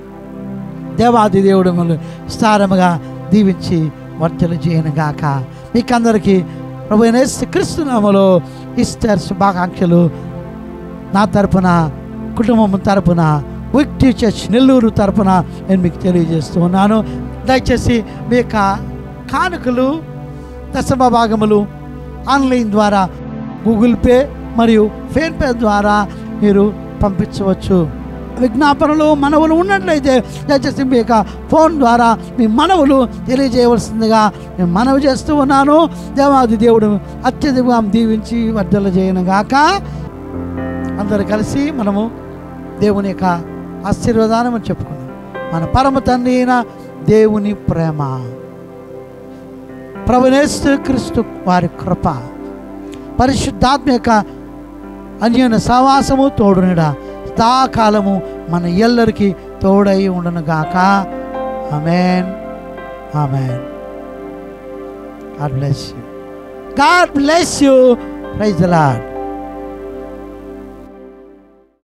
దేవాది దేవుడు మిమ్మల్ని విస్తారముగా దీవించి వర్ధలు చేయనుగాక. మీకందరికీ ప్రభువైన యేసు క్రీస్తు నామములో ఈస్టర్ శుభాకాంక్షలు నా తరపున, కుటుంబం తరపున, విక్టరీ చర్చ్ నెల్లూరు తరపున నేను మీకు తెలియజేస్తూ ఉన్నాను. దయచేసి మీ యొక్క కానుకలు, దశమ భాగములు ఆన్లైన్ ద్వారా, గూగుల్ పే మరియు ఫోన్పే ద్వారా మీరు పంపించవచ్చు. విజ్ఞాపనలు, మనవులు ఉన్నట్లయితే దయచేసి మీ యొక్క ఫోన్ ద్వారా మీ మనవులు తెలియజేయవలసిందిగా నేను మనవి చేస్తూ ఉన్నాను. దేవాది దేవుడు అత్యధికంగా దీవించి వర్ధల చేయనుగాక. అందరూ కలిసి మనము దేవుని యొక్క ఆశీర్వాదాన్ని మనం చెప్పుకున్నాం. మన పరమ తండ్రి అయిన దేవుని ప్రేమ, ప్రభువైన యేసు క్రీస్తు వారి కృప, పరిశుద్ధాత్మ యొక్క అన్యోన్య సహవాసము తోడునిడ సదాకాలము మన ఎల్లరికీ తోడై ఉండునుగాక. ఆమేన్, ఆమేన్. God bless you. God bless you. Praise the Lord.